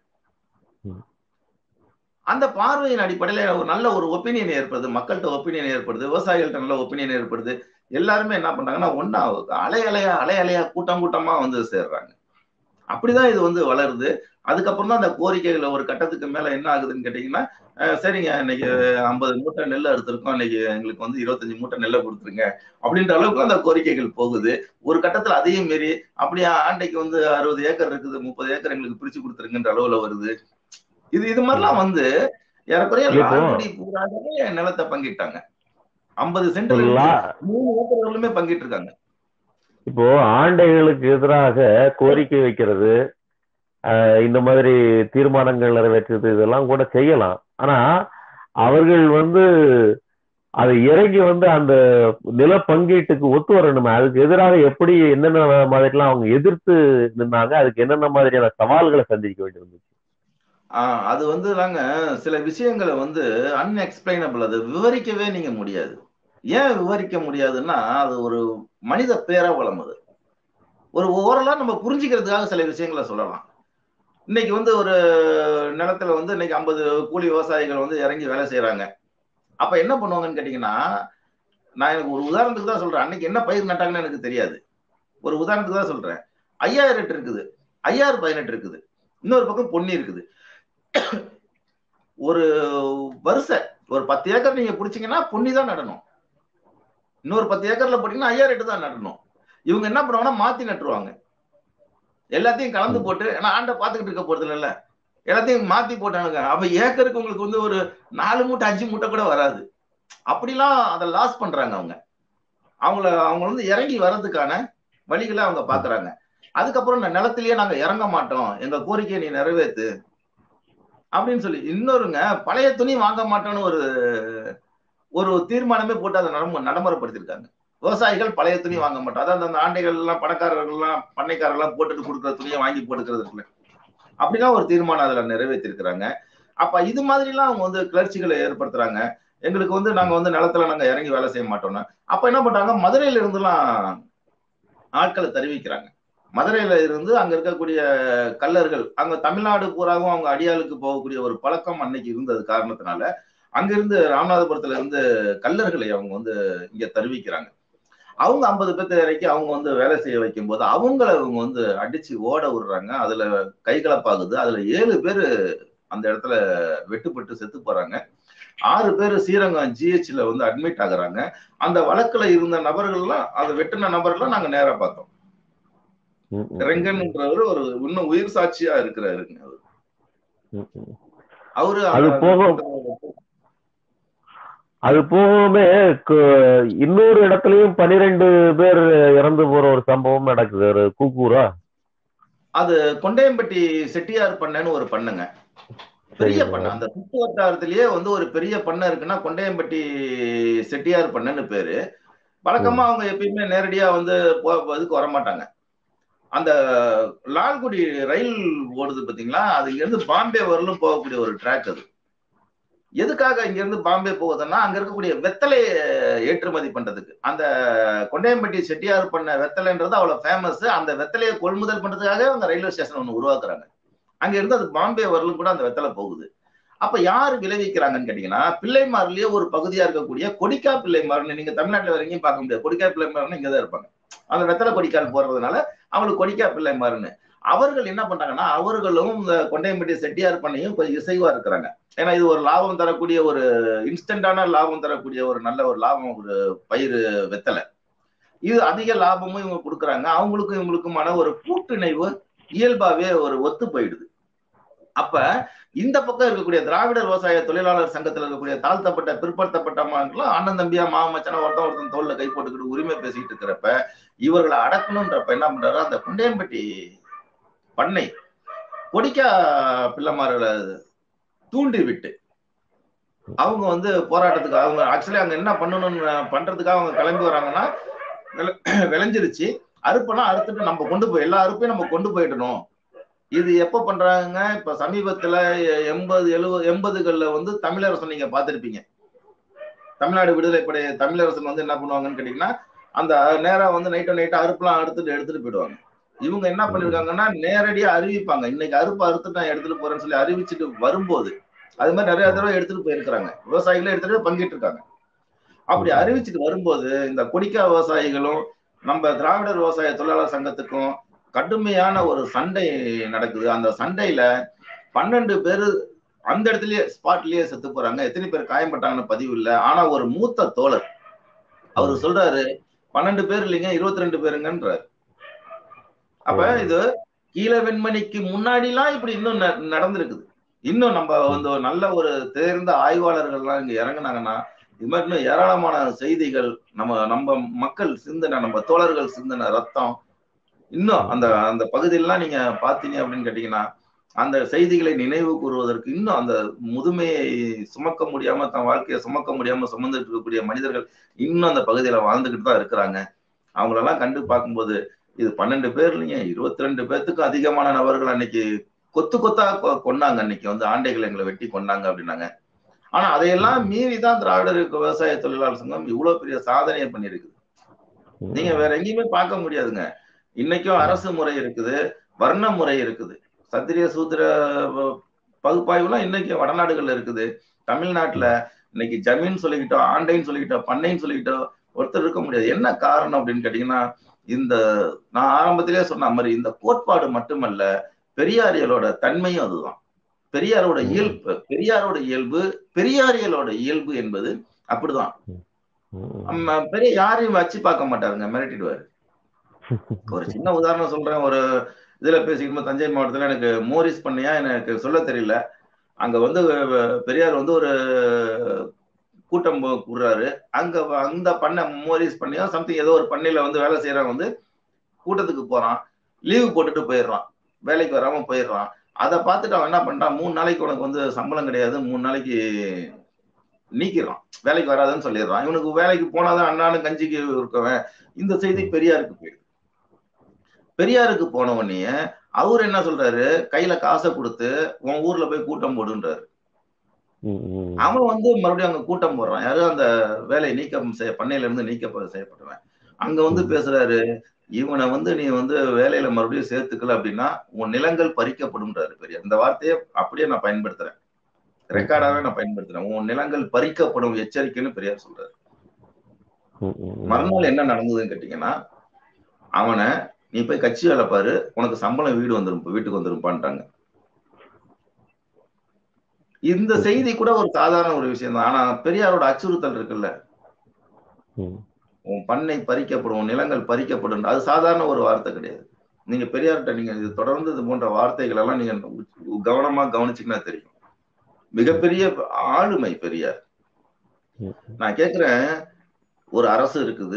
அந்த பார்வையின் அடிப்படையில ஒரு நல்ல ஒரு ஒப்பீனியன் ஏற்படுது, மக்கள்கிட்ட ஒப்பீனியன் ஏற்படுது, விவசாயிகள்கிட்ட நல்ல ஒப்பீனியன் ஏற்படுது. எல்லாருமே என்ன பண்றாங்கன்னா ஒன்னா அலை அலையா அலை அலையா கூட்டம் கூட்டமா வந்து சேர்றாங்க. அப்படிதான் இது வந்து வளருது. அதுக்கப்புறம் தான் அந்த கோரிக்கைகளை ஒரு கட்டத்துக்கு மேல என்ன ஆகுதுன்னு கேட்டீங்கன்னா, சரிங்க இன்னைக்கு ஐம்பது மூட்டை நெல் அறுத்திருக்கோம், இன்னைக்கு எங்களுக்கு வந்து இருபத்தஞ்சு மூட்டை நெல்லை கொடுத்துருங்க அப்படின்ற அளவுக்கு அந்த கோரிக்கைகள் போகுது. ஒரு கட்டத்துல அதையும் மீறி அப்படியே ஆண்டைக்கு வந்து அறுபது ஏக்கர் இருக்குது, முப்பது ஏக்கர் எங்களுக்கு பிரிச்சு கொடுத்துருங்கன்ற அளவுல வருது. இது இது மாதிரிலாம் வந்து ஏறக்குறைய லால்குடி பூராகவே நிலத்தை பங்கிட்டாங்க. ஐம்பது சென்ட்ல இருந்து மூணு ஏக்கர்களுமே பங்கிட்டு இருக்காங்க.
இப்போ ஆண்டைகளுக்கு எதிராக கோரிக்கை வைக்கிறது, இந்த மாதிரி தீர்மானங்கள் நிறைவேற்றுறது இதெல்லாம் கூட செய்யலாம். ஆனா அவர்கள் வந்து அதை இறங்கி வந்து அந்த நில பங்கீட்டுக்கு ஒத்து வரணுமே. அதுக்கு எதிராக எப்படி என்னென்ன மாதிரிலாம் அவங்க எதிர்த்து நின்னாங்க, அதுக்கு என்னென்ன மாதிரியான சவால்களை சந்திக்க வேண்டியிருந்துச்சு?
ஆஹ் அது வந்து நாங்க சில விஷயங்களை வந்து அன்எக்ஸ்பிளைனபிள், அது விவரிக்கவே நீங்க முடியாது. ஏன் விவரிக்க முடியாதுன்னா அது ஒரு மனித பேரவலம். அது ஒரு ஓரளவு நம்ம புரிஞ்சுக்கிறதுக்காக சில விஷயங்களை சொல்லலாம். இன்னைக்கு வந்து ஒரு நிலத்துல வந்து இன்னைக்கு ஐம்பது கூலி விவசாயிகள் வந்து இறங்கி வேலை செய்யறாங்க. அப்ப என்ன பண்ணுவாங்கன்னு கேட்டீங்கன்னா, நான் எனக்கு ஒரு உதாரணத்துக்கு தான் சொல்றேன், அன்னைக்கு என்ன பயிர் நட்டாங்கன்னு எனக்கு தெரியாது. ஒரு உதாரணத்துக்கு தான் சொல்றேன். ஐயாயிரம் எட்டு இருக்குது, ஐயாயிரம் பதினெட்டு இருக்குது, இன்னொரு பக்கம் பொன்னி இருக்குது. ஒரு வருஷ ஒரு பத்து ஏக்கர் நீங்க பிடிச்சீங்கன்னா பொன்னி தான் நடணும், இன்னொரு பத்து ஏக்கர்ல போட்டீங்கன்னா ஐயாயிரம் எட்டு தான் நடணும். இவங்க என்ன பண்ணுவாங்கன்னா மாத்தி நட்டுருவாங்க, எல்லாத்தையும் கலந்து போட்டு. ஏன்னா ஆண்டை பாத்துக்கிட்டு இருக்க போறது இல்ல, எல்லாத்தையும் மாத்தி போட்டானுங்க. அப்ப ஏக்கருக்கு உங்களுக்கு வந்து ஒரு நாலு மூட்டை அஞ்சு மூட்டை கூட வராது. அப்படிலாம் அதை லாஸ் பண்றாங்க அவங்க. அவங்கள அவங்க வந்து இறங்கி வர்றதுக்கான வழிகளை அவங்க பாக்குறாங்க. அதுக்கப்புறம் நிலத்திலேயே நாங்க இறங்க மாட்டோம், எங்க கோரிக்கையை நீ நிறைவேற்று அப்படின்னு சொல்லி. இன்னொருங்க பழைய துணி வாங்க மாட்டோம்னு ஒரு ஒரு தீர்மானமே போட்டு அதை நடைமுறைப்படுத்திருக்காங்க. விவசாயிகள் பழைய துணி வாங்க மாட்டோம், அதாவது அந்த ஆண்டைகள் எல்லாம் பணக்காரர்கள் எல்லாம் பண்ணைக்காரர்கள் எல்லாம் போட்டுட்டு கொடுக்குற துணியை வாங்கி போட்டுக்கிறது இருக்குல்ல, அப்படிலாம் ஒரு தீர்மானம் அதுல நிறைவேற்றிருக்கிறாங்க. அப்ப இது மாதிரி எல்லாம் அவங்க வந்து கிளர்ச்சிகளை ஏற்படுத்துறாங்க. எங்களுக்கு வந்து நாங்க வந்து நிலத்துல நாங்க இறங்கி வேலை செய்ய மாட்டோம்னா அப்ப என்ன பண்றாங்க, மதுரையில இருந்து எல்லாம் ஆட்களை தெரிவிக்கிறாங்க. மதுரையில இருந்து அங்க இருக்கக்கூடிய கல்லர்கள், அங்க தமிழ்நாடு பூராவும் அவங்க அடியாளுக்கு போகக்கூடிய ஒரு பழக்கம் அன்னைக்கு இருந்தது காரணத்தினால அங்கிருந்து ராமநாதபுரத்துல இருந்து கல்லர்களை அவங்க வந்து இங்க தெரிவிக்கிறாங்க. அவங்க ஐம்பது பேர்த்த இறக்கி அவங்க வந்து வேலை செய்ய வைக்கும் போது அவங்கள அவங்க வந்து அடிச்சு ஓட விடுறாங்க. அதுல கைகலப்பாகுது. அதுல ஏழு பேரு அந்த இடத்துல வெட்டுப்பட்டு செத்து போறாங்க. ஆறு பேர் ஸ்ரீரங்கம் ஜிஹெச்ல வந்து அட்மிட் ஆகுறாங்க. அந்த வழக்குல இருந்த நபர்கள்லாம், அதை வெட்டின நபர்கள்லாம் நாங்க நேரா பார்த்தோம். ரெங்கன்ன்றவர் ஒரு இன்னும் உயிர் சாட்சியா இருக்கிறாருங்க. அவரு
அது போக அது போகவே இன்னொரு இடத்துலயும் பனிரெண்டு பேர் இறந்து போற ஒரு சம்பவம் நடக்குது. ஒரு கூக்கூரா, அது
கொண்டையம்பட்டி செட்டியார் பண்ணன்னு ஒரு பண்ணுங்க, பெரிய பண்ணை. அந்த சுற்று வட்டாரத்திலேயே வந்து ஒரு பெரிய பண்ணை இருக்குன்னா கொண்டையம்பட்டி செட்டியார் பண்ணன்னு பேரு. வழக்கமா அவங்க எப்பயுமே நேரடியா வந்து இதுக்கு வரமாட்டாங்க. அந்த லால்குடி ரயில் ஓடுது பாத்தீங்களா, அது இங்க இருந்து பாம்பே வரலும் போகக்கூடிய ஒரு ட்ராக். அது எதுக்காக இங்க இருந்து பாம்பே போகுதுன்னா அங்க இருக்கக்கூடிய வெத்தலையை ஏற்றுமதி பண்றதுக்கு. அந்த கொண்டையம்பட்டி செட்டியார் பண்ண வெத்தலைன்றது அவ்வளவு ஃபேமஸ். அந்த வெத்தலையை கொள்முதல் பண்றதுக்காக அவங்க ரயில்வே ஸ்டேஷன் ஒண்ணு உருவாக்குறாங்க. அங்க இருந்து அது பாம்பே வரலும் கூட அந்த வெத்தலை போகுது. அப்ப யாரு விளைவிக்கிறாங்கன்னு கேட்டீங்கன்னா, பிள்ளைமார்லயே ஒரு பகுதியா இருக்கக்கூடிய கொடிக்கா பிள்ளைமார்னு, நீங்க தமிழ்நாட்டுல வரைக்கும் பார்க்க முடியாது. கொடிக்கா பிள்ளைமார்னு இங்கதான் இருப்பாங்க. அந்த வெத்தலை கொடிக்கால் போடுறதுனால அவங்களுக்கு கொடிக்கா பிள்ளைமாருன்னு. அவர்கள் என்ன பண்றாங்கன்னா, அவர்களும் இந்த கொண்டையம்பட்டி செட்டியார் பண்ணையும் கொஞ்சம் இசைவா இருக்கிறாங்க. ஏன்னா இது ஒரு லாபம் தரக்கூடிய, ஒரு இன்ஸ்டன்டான லாபம் தரக்கூடிய ஒரு நல்ல ஒரு லாபம் ஒரு பயிர் வெத்தலை. இது அதிக லாபமும் இவங்க கொடுக்குறாங்க. அவங்களுக்கும் இவங்களுக்குமான ஒரு கூட்டுணைவு இயல்பாவே ஒரு ஒத்து போயிடுது. அப்ப இந்த பக்கம் இருக்கக்கூடிய திராவிடர் விவசாய தொழிலாளர் சங்கத்தில் இருக்கக்கூடிய தாழ்த்தப்பட்ட பிற்படுத்தப்பட்ட மக்களும் அண்ணன் தம்பியா மாமச்சனா ஒருத்தன் ஒருத்தன் தோல்ல கை போட்டுக்கிட்டு உரிமை பேசிட்டு இருக்கிறப்ப இவர்களை அடக்கணும்ன்றப்ப என்ன பண்றாரு, அந்த கொண்டையம்பட்டி பண்ணை கொடிக்கா பிள்ளைமார்களை தூண்டி விட்டு அவங்க வந்து போராட்டத்துக்கு, அவங்க ஆக்சுவலி அங்க என்ன பண்ணணும்னு பண்றதுக்காக அவங்க கிளம்பி வராங்கன்னா, விளைஞ்சிருச்சு, அறுப்பெல்லாம் அறுத்துட்டு நம்ம கொண்டு போய் எல்லா அறுப்பையும் நம்ம கொண்டு போயிடணும். இது எப்ப பண்றாங்க, இப்ப சமீபத்துல எண்பது எழுபது எண்பதுகள்ல வந்து தமிழரசு நீங்க பாத்திருப்பீங்க. தமிழ்நாடு விடுதலை படை தமிழரசன் வந்து என்ன பண்ணுவாங்கன்னு கேட்டீங்கன்னா, அந்த நேரா வந்து நைட்டோ நைட்டா அறுப்புலாம் எடுத்துட்டு எடுத்துட்டு போயிடுவாங்க. இவங்க என்ன பண்ணிருக்காங்கன்னா நேரடியா அறிவிப்பாங்க, இன்னைக்கு அறுப்பு அறுத்து நான் எடுத்துட்டு போறேன்னு சொல்லி அறிவிச்சுட்டு வரும்போது, அது மாதிரி நிறைய தடவை எடுத்துட்டு போயிருக்கிறாங்க. விவசாயிகளே எடுத்துட்டு பங்கிட்டு இருக்காங்க. அப்படி அறிவிச்சுட்டு வரும்போது இந்த கொடிக்கா விவசாயிகளும் நம்ம திராவிடர் விவசாய தொழிலாளர் சங்கத்துக்கும் கடுமையான ஒரு சண்டை நடக்குது. அந்த சண்டையில பன்னெண்டு பேரு அந்த இடத்துலயே ஸ்பாட்லயே செத்து போறாங்க. எத்தனை பேர் காயம்பட்டாங்கன்னு பதிவு இல்லை. ஆனா ஒரு மூத்த தோழர் அவரு சொல்றாரு, பன்னெண்டு பேர் இல்லைங்க, இருபத்தி ரெண்டு பேருங்கன்றாரு. அப்ப இது கீழ வெண்மணிக்கு முன்னாடி எல்லாம் இப்படி இன்னும் நடந்திருக்குது. இன்னும் நம்ம வந்து நல்ல ஒரு தேர்ந்த ஆய்வாளர்கள் எல்லாம் இங்க இறங்குனாங்கன்னா இது மாதிரி இன்னும் ஏராளமான செய்திகள் நம்ம நம்ம மக்கள் சிந்தனை, நம்ம தோழர்கள் சிந்தனை ரத்தம் இன்னும் அந்த அந்த பகுதியெல்லாம் நீங்க பாத்தீங்க அப்படின்னு கேட்டீங்கன்னா அந்த செய்திகளை நினைவு கூறுவதற்கு இன்னும் அந்த முதுமையை சுமக்க முடியாம தன் வாழ்க்கையை சுமக்க முடியாம சுமந்துட்டு இருக்கக்கூடிய மனிதர்கள் இன்னும் அந்த பகுதியில வாழ்ந்துகிட்டு தான் இருக்கிறாங்க. அவங்களெல்லாம் கண்டு பார்க்கும்போது இது பன்னெண்டு பேர் இல்லைங்க, இருபத்தி ரெண்டு பேர்த்துக்கும் அதிகமான நபர்கள் அன்னைக்கு கொத்து கொத்தா கொண்டாங்க. அன்னைக்கு வந்து ஆண்டைகள் எங்களை வெட்டி கொண்டாங்க அப்படின்னாங்க. ஆனா அதையெல்லாம் மீறிதான் திராவிடர் விவசாய தொழிலாளர் சங்கம் இவ்வளவு பெரிய சாதனையை பண்ணிருக்குது. நீங்க வேற எங்கேயுமே பார்க்க முடியாதுங்க. இன்னைக்கும் அரசு முறை இருக்குது, வர்ண முறை இருக்குது, சத்திரிய சூத்திர பகுப்பாய்வுலாம் இன்னைக்கு வடநாடுகள்ல இருக்குது. தமிழ்நாட்டுல இன்னைக்கு ஜமீன் சொல்லிக்கிட்டோ, ஆண்டைன்னு சொல்லிக்கிட்டோ, பண்ணைன்னு சொல்லிக்கிட்டோ ஒருத்தர் இருக்க முடியாது. என்ன காரணம் அப்படின்னு கேட்டீங்கன்னா இந்த நான் ஆரம்பத்திலேயே சொன்ன மாதிரி இந்த கோட்பாடு மட்டுமல்ல, பெரியாரியலோட தன்மையும் அதுதான். பெரியாரோட இயல்பு பெரியாரோட இயல்பு பெரியாரியலோட இயல்பு என்பது அப்படிதான். நம்ம பெரிய யாரையும் வச்சு பார்க்க மாட்டாருங்க, மிரட்டிடுவாரு. ஒரு சின்ன உதாரணம் சொல்றேன். ஒரு இதுல பேசிக்கிட்டு தஞ்சை மாவட்டத்துல எனக்கு மோரிஸ் பண்ணையா எனக்கு சொல்ல தெரியல. அங்க வந்து பெரியார் வந்து ஒரு கூட்டம் கூடுறாரு. அங்க அந்த பண்ண மோரிஸ் பண்ணியா சம்திங் ஏதோ ஒரு பண்ணையில வந்து வேலை செய்யறவன் வந்து கூட்டத்துக்கு போறான், லீவு போட்டுட்டு போயிடுறான், வேலைக்கு வராம போயிடுறான். அதை பார்த்துட்டு அவன் என்ன பண்றான், மூணு நாளைக்கு உனக்கு வந்து சம்பளம் கிடையாது, மூணு நாளைக்கு நீக்கிறான், வேலைக்கு வராதுன்னு சொல்லிடுறான். இவனுக்கு வேலைக்கு போனாதான் அண்ணானு கஞ்சிக்கு இருக்கவன். இந்த செய்தி பெரியாருக்கு போயிடுது. பெரியாருக்கு போன உடனே அவரு என்ன சொல்றாரு, கையில காசை கொடுத்து உன் ஊர்ல போய் கூட்டம் போடுன்றாரு. அவன் வந்து மறுபடியும் அங்க கூட்டம் போடுறான். யாரும் அந்த வேலையை நீக்கம் செய்ய பண்ணையில இருந்து நீக்க செய்யப்பட்டவன் அங்க வந்து பேசுறாரு, இவனை வந்து நீ வந்து வேலையில மறுபடியும் சேர்த்துக்கல அப்படின்னா உன் நிலங்கள் பறிக்கப்படும்ன்றாரு பெரியார். இந்த வார்த்தையை அப்படியே நான் பயன்படுத்துறேன், ரெக்கார்டாவே நான் பயன்படுத்துறேன். உன் நிலங்கள் பறிக்கப்படும் எச்சரிக்கைன்னு பெரியார் சொல்றாரு. மறுநாள் என்ன நடந்ததுன்னு கேட்டீங்கன்னா, அவனை நீ போய் கட்சி வேலை பாரு, உனக்கு சம்பளம் வீடு வந்துரும், வீட்டுக்கு வந்துருப்பான்ட்டாங்க. இந்த செய்தி கூட ஒரு சாதாரண ஒரு விஷயம் தான். ஆனா பெரியாரோட அச்சுறுத்தல் இருக்குல்ல, உன் பண்ணை பறிக்கப்படும், நிலங்கள் பறிக்கப்படும், அது சாதாரண ஒரு வார்த்தை கிடையாது. நீங்க பெரியார்கிட்ட நீங்க இது தொடர்ந்து இது போன்ற வார்த்தைகள் எல்லாம் நீங்க கவனமா கவனிச்சீங்கன்னா தெரியும். மிகப்பெரிய ஆளுமை பெரியார். நான் கேக்குறேன், ஒரு அரசு இருக்குது,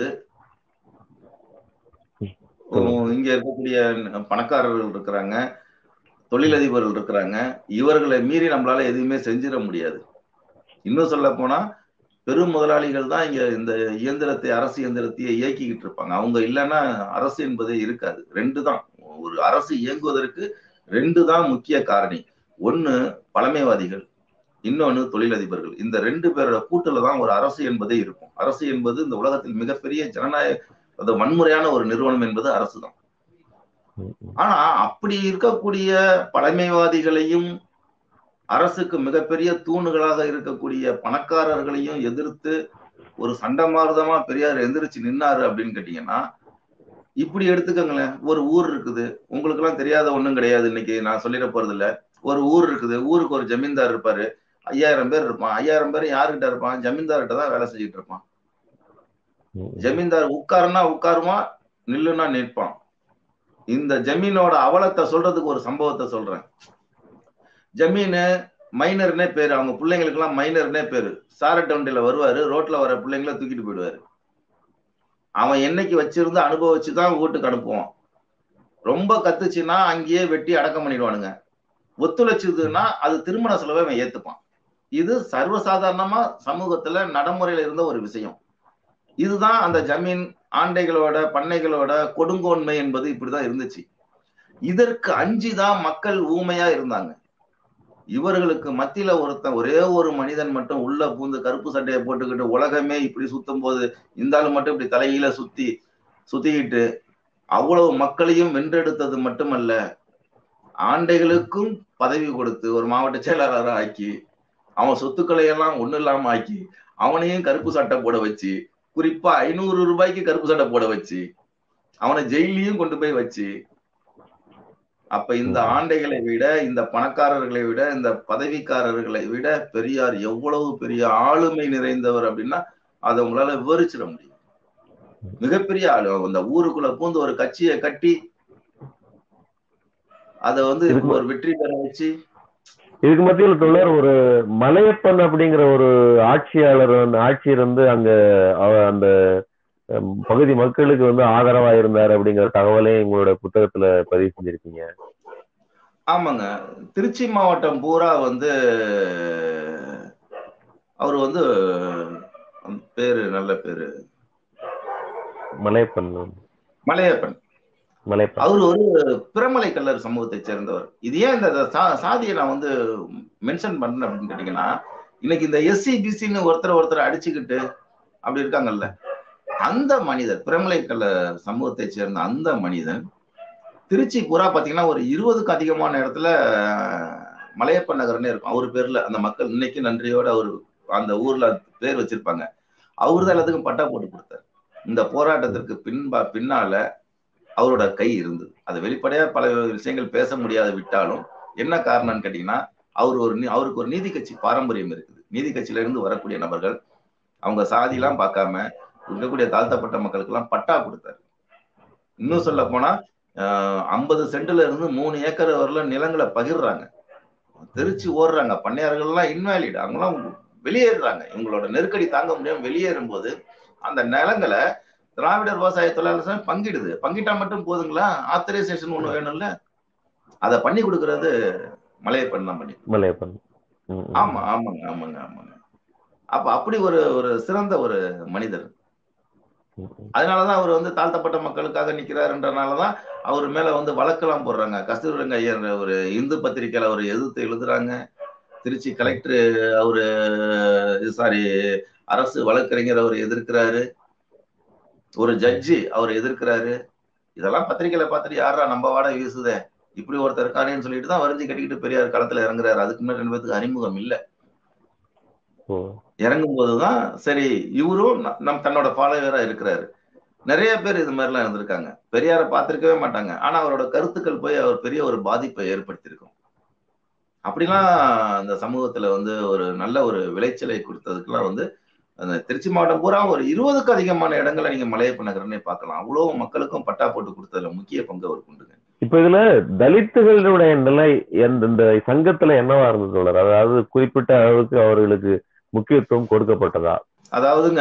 இங்க இருக்கக்கூடிய பணக்காரர்கள் இருக்கிறாங்க, தொழிலதிபர்கள் இருக்கிறாங்க, இவர்களை மீறி நம்மளால எதுவுமே செஞ்சிட முடியாது. இன்னும் சொல்ல போனா பெரும் முதலாளிகள் தான் இங்க இந்த இயந்திரத்தை அரசு இயந்திரத்தையே இயக்கிக்கிட்டு இருப்பாங்க. அவங்க இல்லைன்னா அரசு என்பதே இருக்காது. ரெண்டு தான், ஒரு அரசு இயங்குவதற்கு ரெண்டு தான் முக்கிய காரணி. ஒண்ணு பழமைவாதிகள், இன்னொன்னு தொழிலதிபர்கள். இந்த ரெண்டு பேரோட கூட்டுல தான் ஒரு அரசு என்பதே இருக்கும். அரசு என்பது இந்த உலகத்தில் மிகப்பெரிய ஜனநாயக வன்முறையான ஒரு நிறுவனம் என்பது அரசு தான். ஆனா அப்படி இருக்கக்கூடிய பழமைவாதிகளையும் அரசுக்கு மிகப்பெரிய தூணுகளாக இருக்கக்கூடிய பணக்காரர்களையும் எதிர்த்து ஒரு சண்டமாரதமா பெரியார் எந்திரிச்சு நின்னாரு அப்படின்னு கேட்டீங்கன்னா, இப்படி எடுத்துக்கங்களேன். ஒரு ஊர் இருக்குது, உங்களுக்கு எல்லாம் தெரியாத ஒண்ணும் கிடையாது, இன்னைக்கு நான் சொல்லிட போறது இல்ல. ஒரு ஊர் இருக்குது, ஊருக்கு ஒரு ஜமீன்தார் இருப்பாரு, ஐயாயிரம் பேர் இருப்பான். ஐயாயிரம் பேர் யாருகிட்ட இருப்பான், ஜமீன்தார்கிட்ட தான் வேலை செஞ்சுட்டு இருப்பான். ஜமீன்தார் உட்காருன்னா உட்காருமா, நில்லுன்னா நிற்பான். இந்த ஜமீனோட அவலத்தை சொல்றதுக்கு ஒரு சம்பவத்தை சொல்றேன். ஜமீனு மைனர்னே பேரு, அவங்க பிள்ளைங்களுக்கு எல்லாம் மைனர்னே பேரு. சாரட் வண்டியில வருவாரு, ரோட்ல வர பிள்ளைங்களை தூக்கிட்டு போயிடுவாரு. அவன் என்னைக்கு வச்சிருந்து அனுபவிச்சுதான் வீட்டுக்கு அனுப்புவான். ரொம்ப கத்துச்சுன்னா அங்கேயே வெட்டி அடக்கம் பண்ணிடுவானுங்க. ஒத்துழைச்சதுன்னா அது திருமண செலவை அவன் ஏத்துப்பான். இது சர்வசாதாரணமா சமூகத்துல நடைமுறையில இருந்த ஒரு விஷயம். இதுதான் அந்த ஜமீன் ஆண்டைகளோட பண்ணைகளோட கொடுங்கோன்மை என்பது இப்படிதான் இருந்துச்சு. இதற்கு அஞ்சுதான் மக்கள் ஊமையா இருந்தாங்க. இவர்களுக்கு மத்தியில ஒருத்தன் ஒரே ஒரு மனிதன் மட்டும் உள்ள பூந்து கருப்பு சட்டையை போட்டுக்கிட்டு உலகமே இப்படி சுத்தும் போது இந்த ஆளு மட்டும் இப்படி தலையில சுத்தி சுத்திக்கிட்டு அவ்வளவு மக்களையும் வென்றெடுத்தது மட்டுமல்ல, ஆண்டைகளுக்கும் பதவி கொடுத்து ஒரு மாவட்ட செயலாளராக ஆக்கி அவன் சொத்துக்களை எல்லாம் ஒண்ணு இல்லாம ஆக்கி அவனையும் கருப்பு சட்டை போட வச்சு, குறிப்பா ஐநூறு ரூபாய்க்கு கருப்பு சட்டை போட வச்சு அவனை ஜெயிலையும் கொண்டு போய் வச்சு, அப்ப இந்த ஆண்டைகளை விட, இந்த பணக்காரர்களை விட, இந்த பதவிக்காரர்களை விட பெரியார் எவ்வளவு பெரிய ஆளுமை நிறைந்தவர் அப்படின்னா அதை உங்களால விவரிச்சிட முடியும். மிகப்பெரிய ஆளு. அந்த ஊருக்குள்ள பூந்து ஒரு கட்சியை கட்டி அத வந்து ஒரு வெற்றி பெற வச்சு.
இதுக்கு மத்தியில் தொடர் ஒரு மலையப்பன் அப்படிங்கிற ஒரு ஆட்சியாளர் ஆட்சியர் வந்து அங்க அந்த பகுதி மக்களுக்கு வந்து ஆதரவா இருந்தார் அப்படிங்கிற தகவலையும் உங்களோட புத்தகத்துல பதிவு செஞ்சிருக்கீங்க.
ஆமாங்க, திருச்சி மாவட்டம் பூரா வந்து அவரு வந்து பேரு நல்ல பேரு
மலையப்பன்
மலையப்பன்
மலையப்பன்
அவரு ஒரு பிரமலை கல்லர் சமூகத்தை சேர்ந்தவர். இது ஏன் இந்த சாதியை நான் வந்து மென்ஷன் பண்றேன் அப்படின்னு கேட்டீங்கன்னா, இன்னைக்கு இந்த எஸ்சி பிசின்னு ஒருத்தர் ஒருத்தர் அடிச்சுக்கிட்டு அப்படி இருக்காங்கல்ல, அந்த மனிதர் பிரமலை கல்லர் சமூகத்தை சேர்ந்த அந்த மனிதன் திருச்சி பூரா பாத்தீங்கன்னா ஒரு இருபதுக்கு அதிகமான இடத்துல மலையப்பன் நகர்னே இருக்கும். அவரு பேர்ல அந்த மக்கள் இன்னைக்கு நன்றியோட அவரு அந்த ஊர்ல பேர் வச்சிருப்பாங்க. அவரு தான் எல்லாத்துக்கும் பட்டா போட்டு கொடுத்தாரு. இந்த போராட்டத்திற்கு பின்பா பின்னால அவரோட கை இருந்தது. அது வெளிப்படையா பல விஷயங்கள் பேச முடியாத விட்டாலும் என்ன காரணம்னு கேட்டீங்கன்னா, அவர் ஒரு அவருக்கு ஒரு நீதி கட்சி பாரம்பரியம் இருக்குது. நீதி கட்சியில இருந்து வரக்கூடிய நபர்கள் அவங்க சாதி எல்லாம் பார்க்காம இருக்கக்கூடிய தாழ்த்தப்பட்ட மக்களுக்கு எல்லாம் பட்டா கொடுத்தாரு. இன்னும் சொல்ல போனா ஆஹ் ஐம்பது சென்ட்ல இருந்து மூணு ஏக்கர் வரல நிலங்களை பகிர்றாங்க. தெரிச்சு ஓடுறாங்க. பண்ணையார்கள் எல்லாம் இன்வாலிட், அவங்களாம் வெளியேறாங்க. இவங்களோட நெருக்கடி தாங்க முடியாம வெளியேறும் போது அந்த நிலங்களை திராவிடர் விவசாய தொழிலாளர் சங்கம் பங்கிடுது. பங்கிட்டா மட்டும் போதுங்களா? ஆத்தரைசேஷன் ஒண்ணு வேணும்ல, அதை பண்ணி கொடுக்கறது மலையப்பன் தான் பண்ணி.
மலையப்பன்
ஆமா ஆமாங்க ஆமாங்க ஆமாங்க. அப்ப அப்படி ஒரு ஒரு சிறந்த ஒரு மனிதர். அதனாலதான் அவர் வந்து தாழ்த்தப்பட்ட மக்களுக்காக நிக்கிறாருன்றனாலதான் அவர் மேல வந்து வழக்கெல்லாம் போடுறாங்க. கஸ்தூரிரங்க ஐயர் ஒரு இந்து பத்திரிகையில அவர் எதிர்த்து எழுதுறாங்க. திருச்சி கலெக்டர் அவரு சாரி அரசு வழக்கறிஞர் அவர் எதிர்க்கிறாரு. ஒரு ஜட்ஜி அவர் எதிர்க்கிறாரு. இதெல்லாம் பத்திரிகையில பார்த்துட்டு யாரா நம்ம வாட வீசுதே இப்படி ஒருத்தர் இருக்கானேன்னு சொல்லிட்டு தான் வரைஞ்சி கட்டிக்கிட்டு பெரியார் களத்துல இறங்குறாரு. அதுக்கு முன்னாடி ரெண்டு பேத்துக்கு அறிமுகம் இல்லை. இறங்கும் போதுதான் சரி இவரும் நம் தன்னோட ஃபாலோவரா இருக்கிறாரு. நிறைய பேர் இது மாதிரிலாம் இருந்திருக்காங்க. பெரியாரை பார்த்திருக்கவே மாட்டாங்க, ஆனா அவரோட கருத்துக்கள் போய் அவர் பெரிய ஒரு பாதிப்பை ஏற்படுத்தியிருக்கும். அப்படிலாம் அந்த சமூகத்துல வந்து ஒரு நல்ல ஒரு விளைச்சலை கொடுத்ததுக்கெல்லாம் வந்து அந்த திருச்சி மாவட்டம் பூரா ஒரு இருபதுக்கு அதிகமான இடங்களை நீங்க மலையப்பன் நகரனே பார்க்கலாம். அவ்வளவு மக்களுக்கும் பட்டா போட்டு கொடுத்ததுல முக்கிய பங்கு அவர் கொண்டுங்க.
இப்ப இதுல தலித்துகளுடைய நிலை இந்த சங்கத்துல என்னவா இருந்தது? அதாவது குறிப்பிட்ட அளவுக்கு அவர்களுக்கு முக்கியத்துவம் கொடுக்கப்பட்டதா?
அதாவதுங்க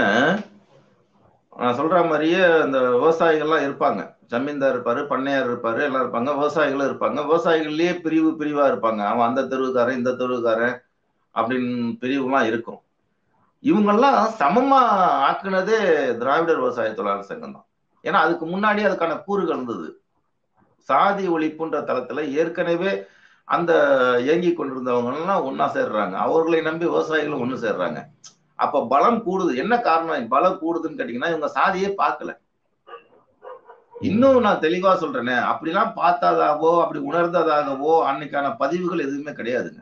நான் சொல்ற மாதிரியே அந்த விவசாயிகள்லாம் இருப்பாங்க. ஜமீன்தார் இருப்பாரு, பண்ணையார் இருப்பாரு, எல்லாம் இருப்பாங்க. விவசாயிகளும் இருப்பாங்க. விவசாயிகள்லயே பிரிவு பிரிவா இருப்பாங்க. அவன் அந்த தெருவுக்காரன் இந்த தெருவுக்காரன் அப்படின்னு பிரிவுலாம் இருக்கும். இவங்கெல்லாம் சமமா ஆக்குனதே திராவிடர் விவசாய தொழிலாளர் சங்கம் தான். ஏன்னா அதுக்கு முன்னாடி அதுக்கான கூறுகள் இருந்தது. சாதி ஒழிப்புன்ற தளத்துல ஏற்கனவே அந்த இயங்கி கொண்டிருந்தவங்க எல்லாம் ஒன்னா சேர்றாங்க. அவர்களை நம்பி விவசாயிகளும் ஒண்ணு சேர்றாங்க. அப்ப பலம் கூடுது. என்ன காரணம் பலம் கூடுதுன்னு கேட்டீங்கன்னா, இவங்க சாதியே பார்க்கல. இன்னும் நான் தெளிவா சொல்றேனே, அப்படிலாம் பார்த்ததாகவோ அப்படி உணர்ந்ததாகவோ அன்னைக்கான பதிவுகள் எதுவுமே கிடையாதுங்க.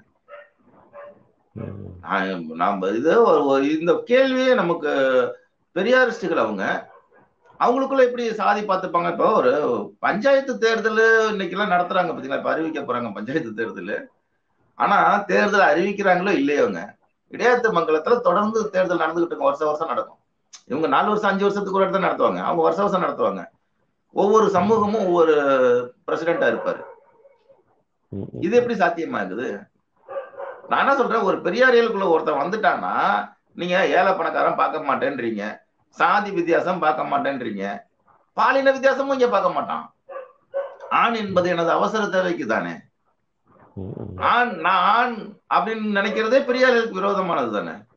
நாம இது இந்த கேள்வியே நமக்கு பெரியாரிஸ்டுகள் அவங்க அவங்களுக்குள்ள எப்படி சாதி பார்த்துப்பாங்க. இப்போ ஒரு பஞ்சாயத்து தேர்தல் இன்னைக்கு எல்லாம் நடத்துறாங்க பாத்தீங்களா, இப்ப அறிவிக்க போறாங்க பஞ்சாயத்து தேர்தல். ஆனா தேர்தல் அறிவிக்கிறாங்களோ இல்லையோங்க, இடையாத்து மங்கலத்துல தொடர்ந்து தேர்தல் நடந்துகிட்டு இருக்கும். வருஷம் வருஷம் நடக்கும். இவங்க நாலு வருஷம் அஞ்சு வருஷத்துக்கு ஒரு இடத்துல நடத்துவாங்க, அவங்க வருஷம் வருஷம் நடத்துவாங்க. ஒவ்வொரு சமூகமும் ஒவ்வொரு பிரசிடென்டா இருப்பாரு. இது எப்படி சாத்தியமாகுது? நான் என்ன சொல்றேன், ஒரு பெரியாரியலுக்குள்ள ஒருத்தன் வந்துட்டான்னா நீங்க ஏழை பணக்காரன் பார்க்க மாட்டேன்றீங்க, சாதி வித்தியாசம் பார்க்க மாட்டேன்றீங்க, பாலின வித்தியாசமும் இங்க பார்க்க மாட்டான். ஆண் என்பது எனது அவசர தேவைக்கு தானே. ஆண் நான் ஆண் அப்படின்னு நினைக்கிறதே பெரியாரியலுக்கு விரோதமானது தானே.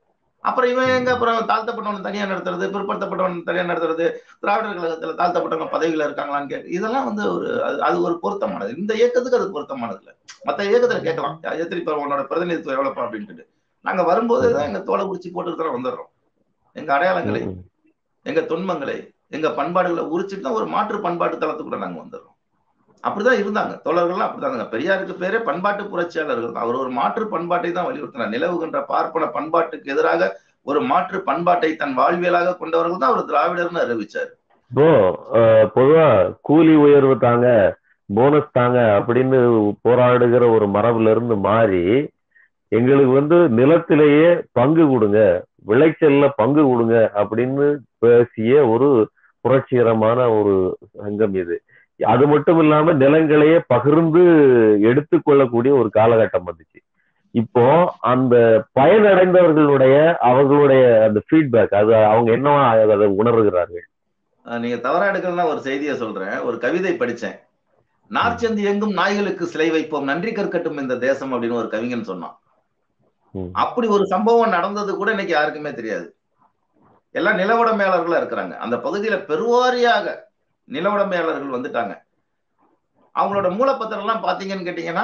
அப்புறம் இவன் எங்க அப்புறம் தாழ்த்தப்பட்டவன் தனியா நடத்துறது, பிற்படுத்தப்பட்டவன் தனியா நடத்துறது, திராவிடர் கழகத்துல தாழ்த்தப்பட்டவங்க பதவியில இருக்காங்களான்னு கேட்கு இதெல்லாம் வந்து ஒரு அது ஒரு பொருத்தமானது. இந்த இயக்கத்துக்கு அது பொருத்தமானது இல்லை. மத்த இயக்கத்துல கேட்கலாம், எத்திரி உன்னோட பிரதிநிதித்துவம் எவ்வளவுப்பா அப்படின்ட்டு. நாங்க வரும்போதுதான் எங்க தோலை உரிச்சு போட்டுட்டு தான் வந்துடுறோம். எங்க அடையாளங்களை, எங்க தொன்மங்களை, எங்க பண்பாடுகளை உரிச்சுட்டு தான் ஒரு மாற்று பண்பாட்டு தளத்துக்குள்ள நாங்க வந்துடுறோம். அப்படிதான் இருந்தாங்க தோழர்கள்லாம், அப்படிதான். பெரியாருக்கு பேரே பண்பாட்டு புரட்சியாளர்கள். அவர் ஒரு மாற்று பண்பாட்டை தான் வலியுறுத்தினார். நிலவுகின்ற பார்ப்பன பண்பாட்டுக்கு எதிராக ஒரு மாற்று பண்பாட்டை தன் வாழ்வியலாக கொண்டவர்கள் தான் அவர் திராவிடர்னு அறிவிச்சார்.
இப்போ பொதுவா கூலி உயர்வு தாங்க, போனஸ் தாங்க அப்படின்னு போராடுகிற ஒரு மரபுல இருந்து மாறி எங்களுக்கு வந்து நிலத்திலேயே பங்கு கொடுங்க, விளைச்சல்ல பங்கு கொடுங்க அப்படின்னு பேசிய ஒரு புரட்சிகரமான ஒரு சங்கம் இது. அது மட்டும் இல்லாம நிலங்களையே பகிர்ந்து எடுத்துக்கொள்ளக்கூடிய ஒரு காலகட்டம் வந்துச்சு. இப்போ அந்த பயனடைந்தவர்களுடைய அவர்களுடைய அந்த ஃபீட்பேக், அது அவங்க என்னவா அதை உணர்கிறார்கள்?
நீங்க தவறா எடுக்கணும்னா ஒரு செய்தியை சொல்றேன். ஒரு கவிதை படிச்சேன். நார்ச்சந்தி எங்கும் நாய்களுக்கு சிலை வைப்போம், நன்றி கற்கட்டும் இந்த தேசம் அப்படின்னு ஒரு கவிஞன் சொன்னான். அப்படி ஒரு சம்பவம் நடந்தது கூட இன்னைக்கு யாருக்குமே தெரியாது. எல்லாம் நில உடைமையாளர்களா இருக்கிறாங்க. அந்த பகுதியில பெருவாரியாக நில உடைமையாளர்கள் வந்துட்டாங்க. அவங்களோட மூலப்பத்திரம் எல்லாம் பாத்தீங்கன்னு கேட்டீங்கன்னா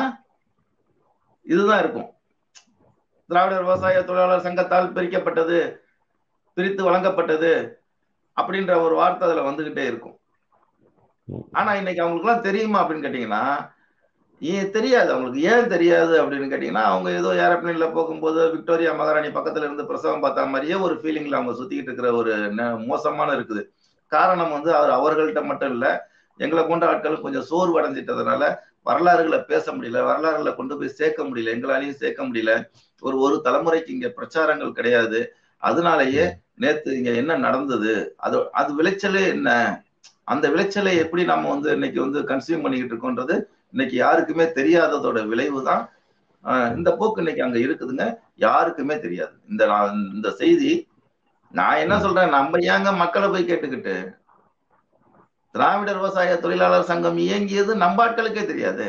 இதுதான் இருக்கும். திராவிட விவசாய தொழிலாளர் சங்கத்தால் பிரிக்கப்பட்டது, பிரித்து வழங்கப்பட்டது அப்படின்ற ஒரு வார்த்தை அதுல வந்துகிட்டே இருக்கும். ஆனா இன்னைக்கு அவங்களுக்கு எல்லாம் தெரியுமா அப்படின்னு கேட்டீங்கன்னா ஏன் தெரியாது. அவங்களுக்கு ஏன் தெரியாது அப்படின்னு கேட்டீங்கன்னா, அவங்க ஏதோ ஏரோப்ளேன்ல போகும்போது விக்டோரியா மகாராணி பக்கத்துல இருந்து பிரசவம் பார்த்த மாதிரியே ஒரு ஃபீலிங்ல அவங்க சுத்திக்கிட்டு இருக்கிற ஒரு மோசமான இருக்குது. காரணம் வந்து அவர் அவர்கள்ட்ட மட்டும் இல்ல, எங்களை போன்ற ஆட்கள் கொஞ்சம் சோர்வு அடைஞ்சிட்டதுனால வரலாறுகளை பேச முடியல, வரலாறுகளை கொண்டு போய் சேர்க்க முடியல, எங்களாலையும் சேர்க்க முடியல. ஒரு ஒரு தலைமுறைக்கு இங்க பிரச்சாரங்கள் கிடையாது. அதனாலயே நேத்து இங்க என்ன நடந்தது, அது அது விளைச்சலே என்ன, அந்த விளைச்சலை எப்படி நம்ம வந்து இன்னைக்கு வந்து கன்சியூம் பண்ணிக்கிட்டு இருக்கோன்றது இன்னைக்கு யாருக்குமே தெரியாததோட விளைவு தான் இந்த போக்கு இன்னைக்கு அங்க இருக்குதுங்க. யாருக்குமே தெரியாது இந்த இந்த செய்தி. நான் என்ன சொல்றேன், நம்ம ஏங்க மக்களை போய் கேட்டுக்கிட்டு, திராவிடர் விவசாய தொழிலாளர் சங்கம் இயங்கியது நம்ம ஆட்களுக்கே தெரியாது.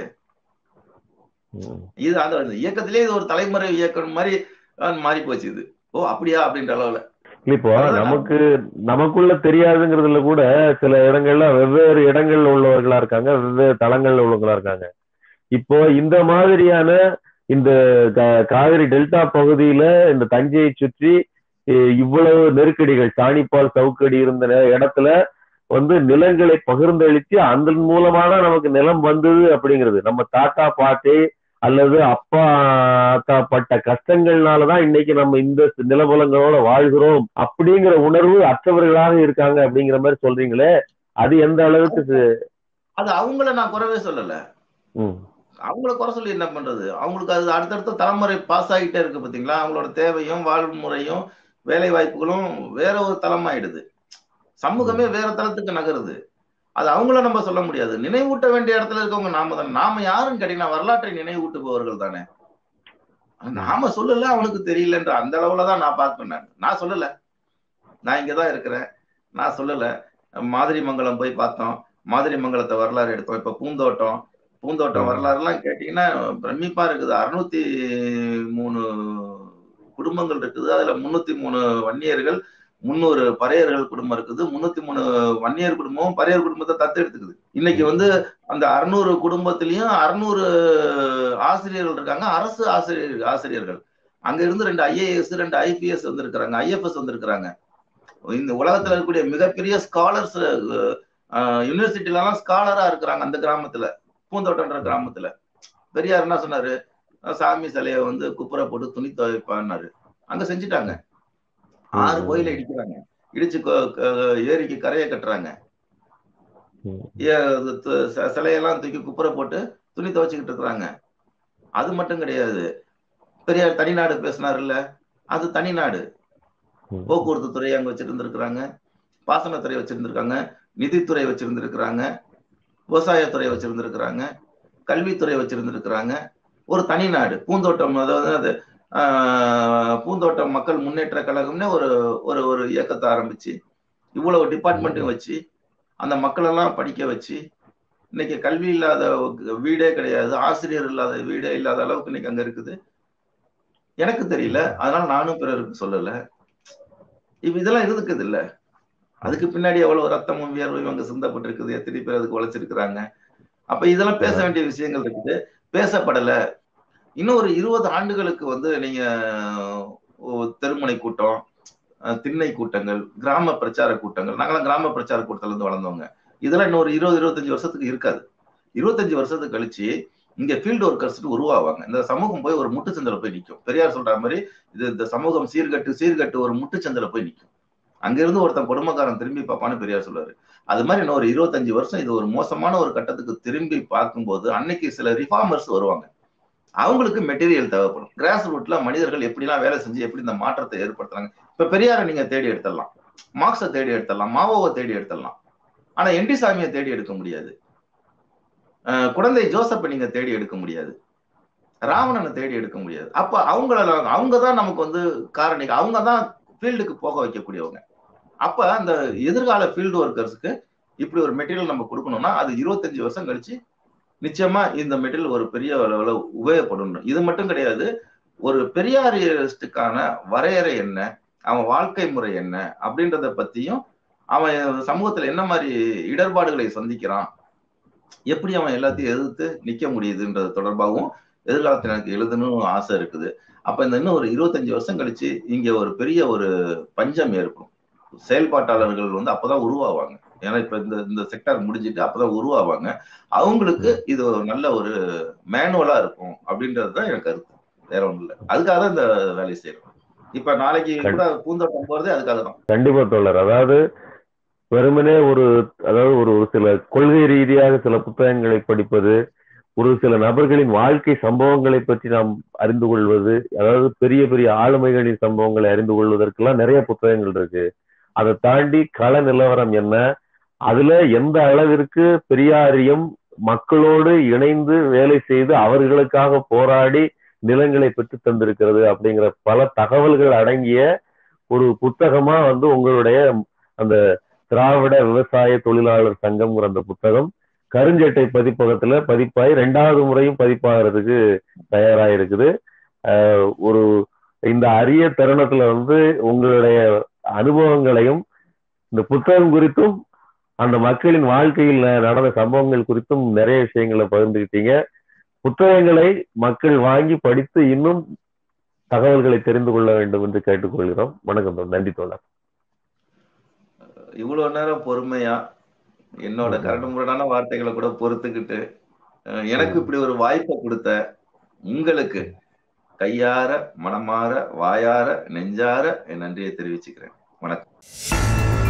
இது அந்த இயக்கத்திலே இது ஒரு தலைமுறை இயக்கம் மாதிரி மாறி போச்சு. இது ஓ அப்படியா அப்படின்ற அளவுல
இப்போ நமக்கு நமக்குள்ள தெரியாதுங்கிறதுல கூட சில இடங்கள்ல வெவ்வேறு இடங்கள்ல உள்ளவர்களா இருக்காங்க, வெவ்வேறு தளங்கள்ல உள்ளவங்களா இருக்காங்க. இப்போ இந்த மாதிரியான இந்த காவிரி டெல்டா பகுதியில இந்த தஞ்சையை சுற்றி இவ்வளவு நெருக்கடிகள், சாணிப்பால் சவுக்கடி இருந்த இடத்துல வந்து நிலங்களை பகிர்ந்தளிச்சு அதன் மூலமாக நமக்கு நிலம் வந்தது அப்படிங்கிறது நம்ம தாத்தா பாட்டி அல்லது அப்பா அத்தா பட்ட கஷ்டங்கள்னாலதான் இன்னைக்கு நம்ம இந்த நிலபலங்களோட வாழ்கிறோம் அப்படிங்கிற உணர்வு அற்றவர்களாக இருக்காங்க அப்படிங்கிற மாதிரி சொல்றீங்களே, அது எந்த அளவுக்கு?
அது அவங்கள நான் குறவே சொல்லல. அவங்கள குறை சொல்லி என்ன பண்றது? அவங்களுக்கு அது அடுத்தடுத்த தலைமுறை பாஸ் ஆகிட்டே இருக்கு பாத்தீங்களா. அவங்களோட தேவையும் வாழ்முறையும் வேலை வாய்ப்புகளும் வேற ஒரு தளமாயிடுது. சமூகமே வேற தளத்துக்கு நகருது. அது அவங்கள நம்ம சொல்ல முடியாது. நினைவூட்ட வேண்டிய இடத்துல இருக்கவங்க நாம தான். நாம யாருன்னு கேட்டீங்கன்னா வரலாற்றை நினைவூட்டுபவர்கள் தானே. நாம சொல்லல, அவனுக்கு தெரியலன்ற அந்த அளவுலதான் நான் பார்ப்பேன். நான் சொல்லல, நான் இங்கதான் இருக்கிறேன், நான் சொல்லல. மாதிரி மங்கலம் போய் பார்த்தோம், மாதிரி மங்கலத்தை வரலாறு எடுத்தோம். இப்ப பூந்தோட்டம் பூந்தோட்டம் வரலாறு எல்லாம் கேட்டீங்கன்னா பிரமிப்பா இருக்குது. அறுநூத்தி மூணு குடும்பங்கள் இருக்குது. அதுல முன்னூத்தி மூணு வன்னியர்கள், முன்னூறு பறையர்கள் குடும்பம் இருக்குது. முன்னூத்தி மூணு வன்னியர் குடும்பமும் பறையர் குடும்பத்தை தத்து எடுத்துக்குது. இன்னைக்கு வந்து அந்த அறுநூறு குடும்பத்திலையும் அறுநூறு ஆசிரியர்கள் இருக்காங்க, அரசு ஆசிரியர் ஆசிரியர்கள். அங்க இருந்து ரெண்டு ஐஏஎஸ், ரெண்டு ஐபிஎஸ் வந்திருக்கிறாங்க, ஐஎஃப்எஸ் வந்திருக்கிறாங்க. இந்த உலகத்துல இருக்கக்கூடிய மிகப்பெரிய ஸ்காலர்ஸ் யூனிவர்சிட்டில எல்லாம் ஸ்காலரா இருக்கிறாங்க அந்த கிராமத்துல, பூந்தோட்டம்ன்ற கிராமத்துல. பெரியார் என்ன சொன்னாரு, சாமி சிலைய வந்து குப்புற போட்டு துணி துவைப்பான்னாரு. அங்க செஞ்சுட்டாங்க. ஆறு கோயில இடிக்கிறாங்க, இடிச்சு ஏரிக்கு கரையை கட்டுறாங்க, சிலையெல்லாம் தூக்கி குப்புற போட்டு துணி துவைச்சுக்கிட்டு இருக்கிறாங்க. அது மட்டும் கிடையாது, பெரியார் தனிநாடு பேசினாருல்ல, அது தனிநாடு. போக்குவரத்து துறை அங்க வச்சிருந்திருக்கிறாங்க, பாசனத்துறை வச்சிருந்திருக்காங்க, நிதித்துறை வச்சிருந்திருக்கிறாங்க, விவசாயத்துறை வச்சிருந்திருக்கிறாங்க, கல்வித்துறை வச்சிருந்திருக்கிறாங்க. ஒரு தனிநாடு பூந்தோட்டம். அதாவது அது ஆஹ் பூந்தோட்டம் மக்கள் முன்னேற்ற கழகம்னு ஒரு ஒரு ஒரு இயக்கத்தை ஆரம்பிச்சு இவ்வளவு டிபார்ட்மெண்ட்டும் வச்சு அந்த மக்கள் எல்லாம் படிக்க வச்சு இன்னைக்கு கல்வி இல்லாத வீடே கிடையாது, ஆசிரியர் இல்லாத வீடே இல்லாத அளவுக்கு இன்னைக்கு அங்க இருக்குது. எனக்கு தெரியல, அதனால நானும் பிறருக்கு சொல்லல. இப்ப இதெல்லாம் இருக்குது இல்ல, அதுக்கு பின்னாடி எவ்வளவு ரத்தமும் வியர்வையும் அங்க சிந்தப்பட்டிருக்குது, எத்தனை பேர் அதுக்கு உழைச்சிருக்கிறாங்க. அப்ப இதெல்லாம் பேச வேண்டிய விஷயங்கள் இருக்குது, பேசப்படல. இன்னும் ஒரு இருபது ஆண்டுகளுக்கு வந்து நீங்க தெருமுனை கூட்டம், திண்ணை கூட்டங்கள், கிராம பிரச்சார கூட்டங்கள், நாங்களாம் கிராம பிரச்சார கூட்டத்துல இருந்து வளர்ந்தவங்க, இதெல்லாம் இன்னும் ஒரு இருபது இருபத்தஞ்சு வருஷத்துக்கு இருக்காது. இருபத்தஞ்சு வருஷத்துக்கு கழிச்சு இங்க ஃபீல்டு ஒர்க்கர்ஸ் உருவாவாங்க. இந்த சமூகம் போய் ஒரு முட்டுச்சந்தில போய் நிற்கும். பெரியார் சொல்ற மாதிரி இது இந்த சமூகம் சீர்கட்டு சீர்கட்டு ஒரு முட்டுச்சந்தில போய் நிற்கும். அங்க இருந்து ஒருத்தன் கொடுமைக்காரன் திரும்பி பார்ப்பான்னு பெரியார் சொல்றாரு. அது மாதிரி இன்னும் ஒரு இருபத்தஞ்சு வருஷம் இது ஒரு மோசமான ஒரு கட்டத்துக்கு திரும்பி பார்க்கும்போது அன்னைக்கு சில ரிஃபார்மர்ஸ் வருவாங்க. அவங்களுக்கு மெட்டீரியல் தேவைப்படும். கிராஸ் ரூட்ல மனிதர்கள் எப்படிலாம் வேலை செஞ்சு எப்படி இந்த மாற்றத்தை ஏற்படுத்துறாங்க. இப்ப பெரியாரை நீங்க தேடி எடுத்துடலாம், மார்க்ஸை தேடி எடுத்துடலாம், மாவோவை தேடி எடுத்துடலாம். ஆனா என்டி சாமியை தேடி எடுக்க முடியாது. குழந்தை ஜோசப்பை நீங்க தேடி எடுக்க முடியாது, ராவணனை தேடி எடுக்க முடியாது. அப்ப அவங்கள அவங்கதான் நமக்கு வந்து காரணிகள், அவங்கதான் ஃபீல்டுக்கு போக வைக்கக்கூடியவங்க. அப்ப அந்த எதிர்கால ஃபீல்டு ஒர்க்கர்ஸுக்கு இப்படி ஒரு மெட்டீரியல் நம்ம கொடுக்கணும்னா அது இருபத்தஞ்சு வருஷம் கழிச்சு நிச்சயமா இந்த மெட்டீரியல் ஒரு பெரிய அளவுல உபயோகப்படும். இது மட்டும் கிடையாது, ஒரு பெரியாரிஸ்டுக்கான வரையறை என்ன, அவன் வாழ்க்கை முறை என்ன அப்படின்றத பத்தியும், அவன் சமூகத்துல என்ன மாதிரி இடர்பாடுகளை சந்திக்கிறான், எப்படி அவன் எல்லாத்தையும் எதிர்த்து நிக்க முடியுதுன்றது தொடர்பாகவும் எதிர்காலத்தில் எனக்கு எழுதணும்னு ஆசை இருக்குது. அப்ப இந்த இன்னும் ஒரு இருபத்தஞ்சு வருஷம் கழிச்சு இங்க ஒரு பெரிய ஒரு பஞ்சம் ஏற்படும். செயல்பாட்டாளர்கள் வந்து அப்பதான் உருவாவாங்க. ஏன்னா இப்ப இந்த இந்த செக்டார் முடிஞ்சிட்டு அப்பதான் உருவாவாங்க. அவங்களுக்கு இது ஒரு நல்ல ஒரு மேனுவலா இருக்கும் அப்படின்றதுதான் எனக்கு கருத்து, வேற ஒண்ணும் இல்லை. அதுக்காக தான் இந்த வேலையை செய்யறோம். இப்ப நாளைக்கு கூட பூந்தோட்டம் போறதே அதுக்காக தான்.
கண்டிப்பா தோழர். அதாவது வெறுமனே ஒரு அதாவது ஒரு சில கொள்கை ரீதியாக சில புத்தகங்களை படிப்பது, ஒரு சில நபர்களின் வாழ்க்கை சம்பவங்களை பற்றி நாம் அறிந்து கொள்வது, அதாவது பெரிய பெரிய ஆளுமைகளின் சம்பவங்களை அறிந்து கொள்வதற்கெல்லாம் நிறைய புத்தகங்கள் இருக்கு. அதை தாண்டி கள நிலவரம் என்ன, அதுல எந்த அளவிற்கு பெரியாரியம் மக்களோடு இணைந்து வேலை செய்து அவர்களுக்காக போராடி நிலங்களை பெற்று தந்திருக்கிறது அப்படிங்கிற பல தகவல்கள் அடங்கிய ஒரு புத்தகமா வந்து உங்களுடைய அந்த திராவிட விவசாய தொழிலாளர் சங்கம்ங்கிற அந்த புத்தகம் கருஞ்சட்டை பதிப்பகத்துல பதிப்பாய் ரெண்டாவது முறையும் பதிப்பாகிறதுக்கு தயாராயிருக்குது. ஆஹ் ஒரு இந்த அரிய தருணத்துல வந்து உங்களுடைய அனுபவங்களையும் இந்த புத்தகம் குறித்தும் அந்த மக்களின் வாழ்க்கையில் நடந்த சம்பவங்கள் குறித்தும் நிறைய விஷயங்களை பகிர்ந்துக்கிட்டீங்க. புத்தகங்களை மக்கள் வாங்கி படித்து இன்னும் தகவல்களை தெரிந்து கொள்ள வேண்டும் என்று கேட்டுக்கொள்கிறோம். வணக்கம், நன்றி தோழர்.
இவ்வளவு நேரம் பொறுமையா என்னோட கரடுமுரடான வார்த்தைகளை கூட பொறுத்துக்கிட்டு எனக்கு இப்படி ஒரு வாய்ப்பை கொடுத்த உங்களுக்கு கையார மனமாற வாயார நெஞ்சார என் நன்றியை தெரிவிச்சுக்கிறேன். வணக்கம்.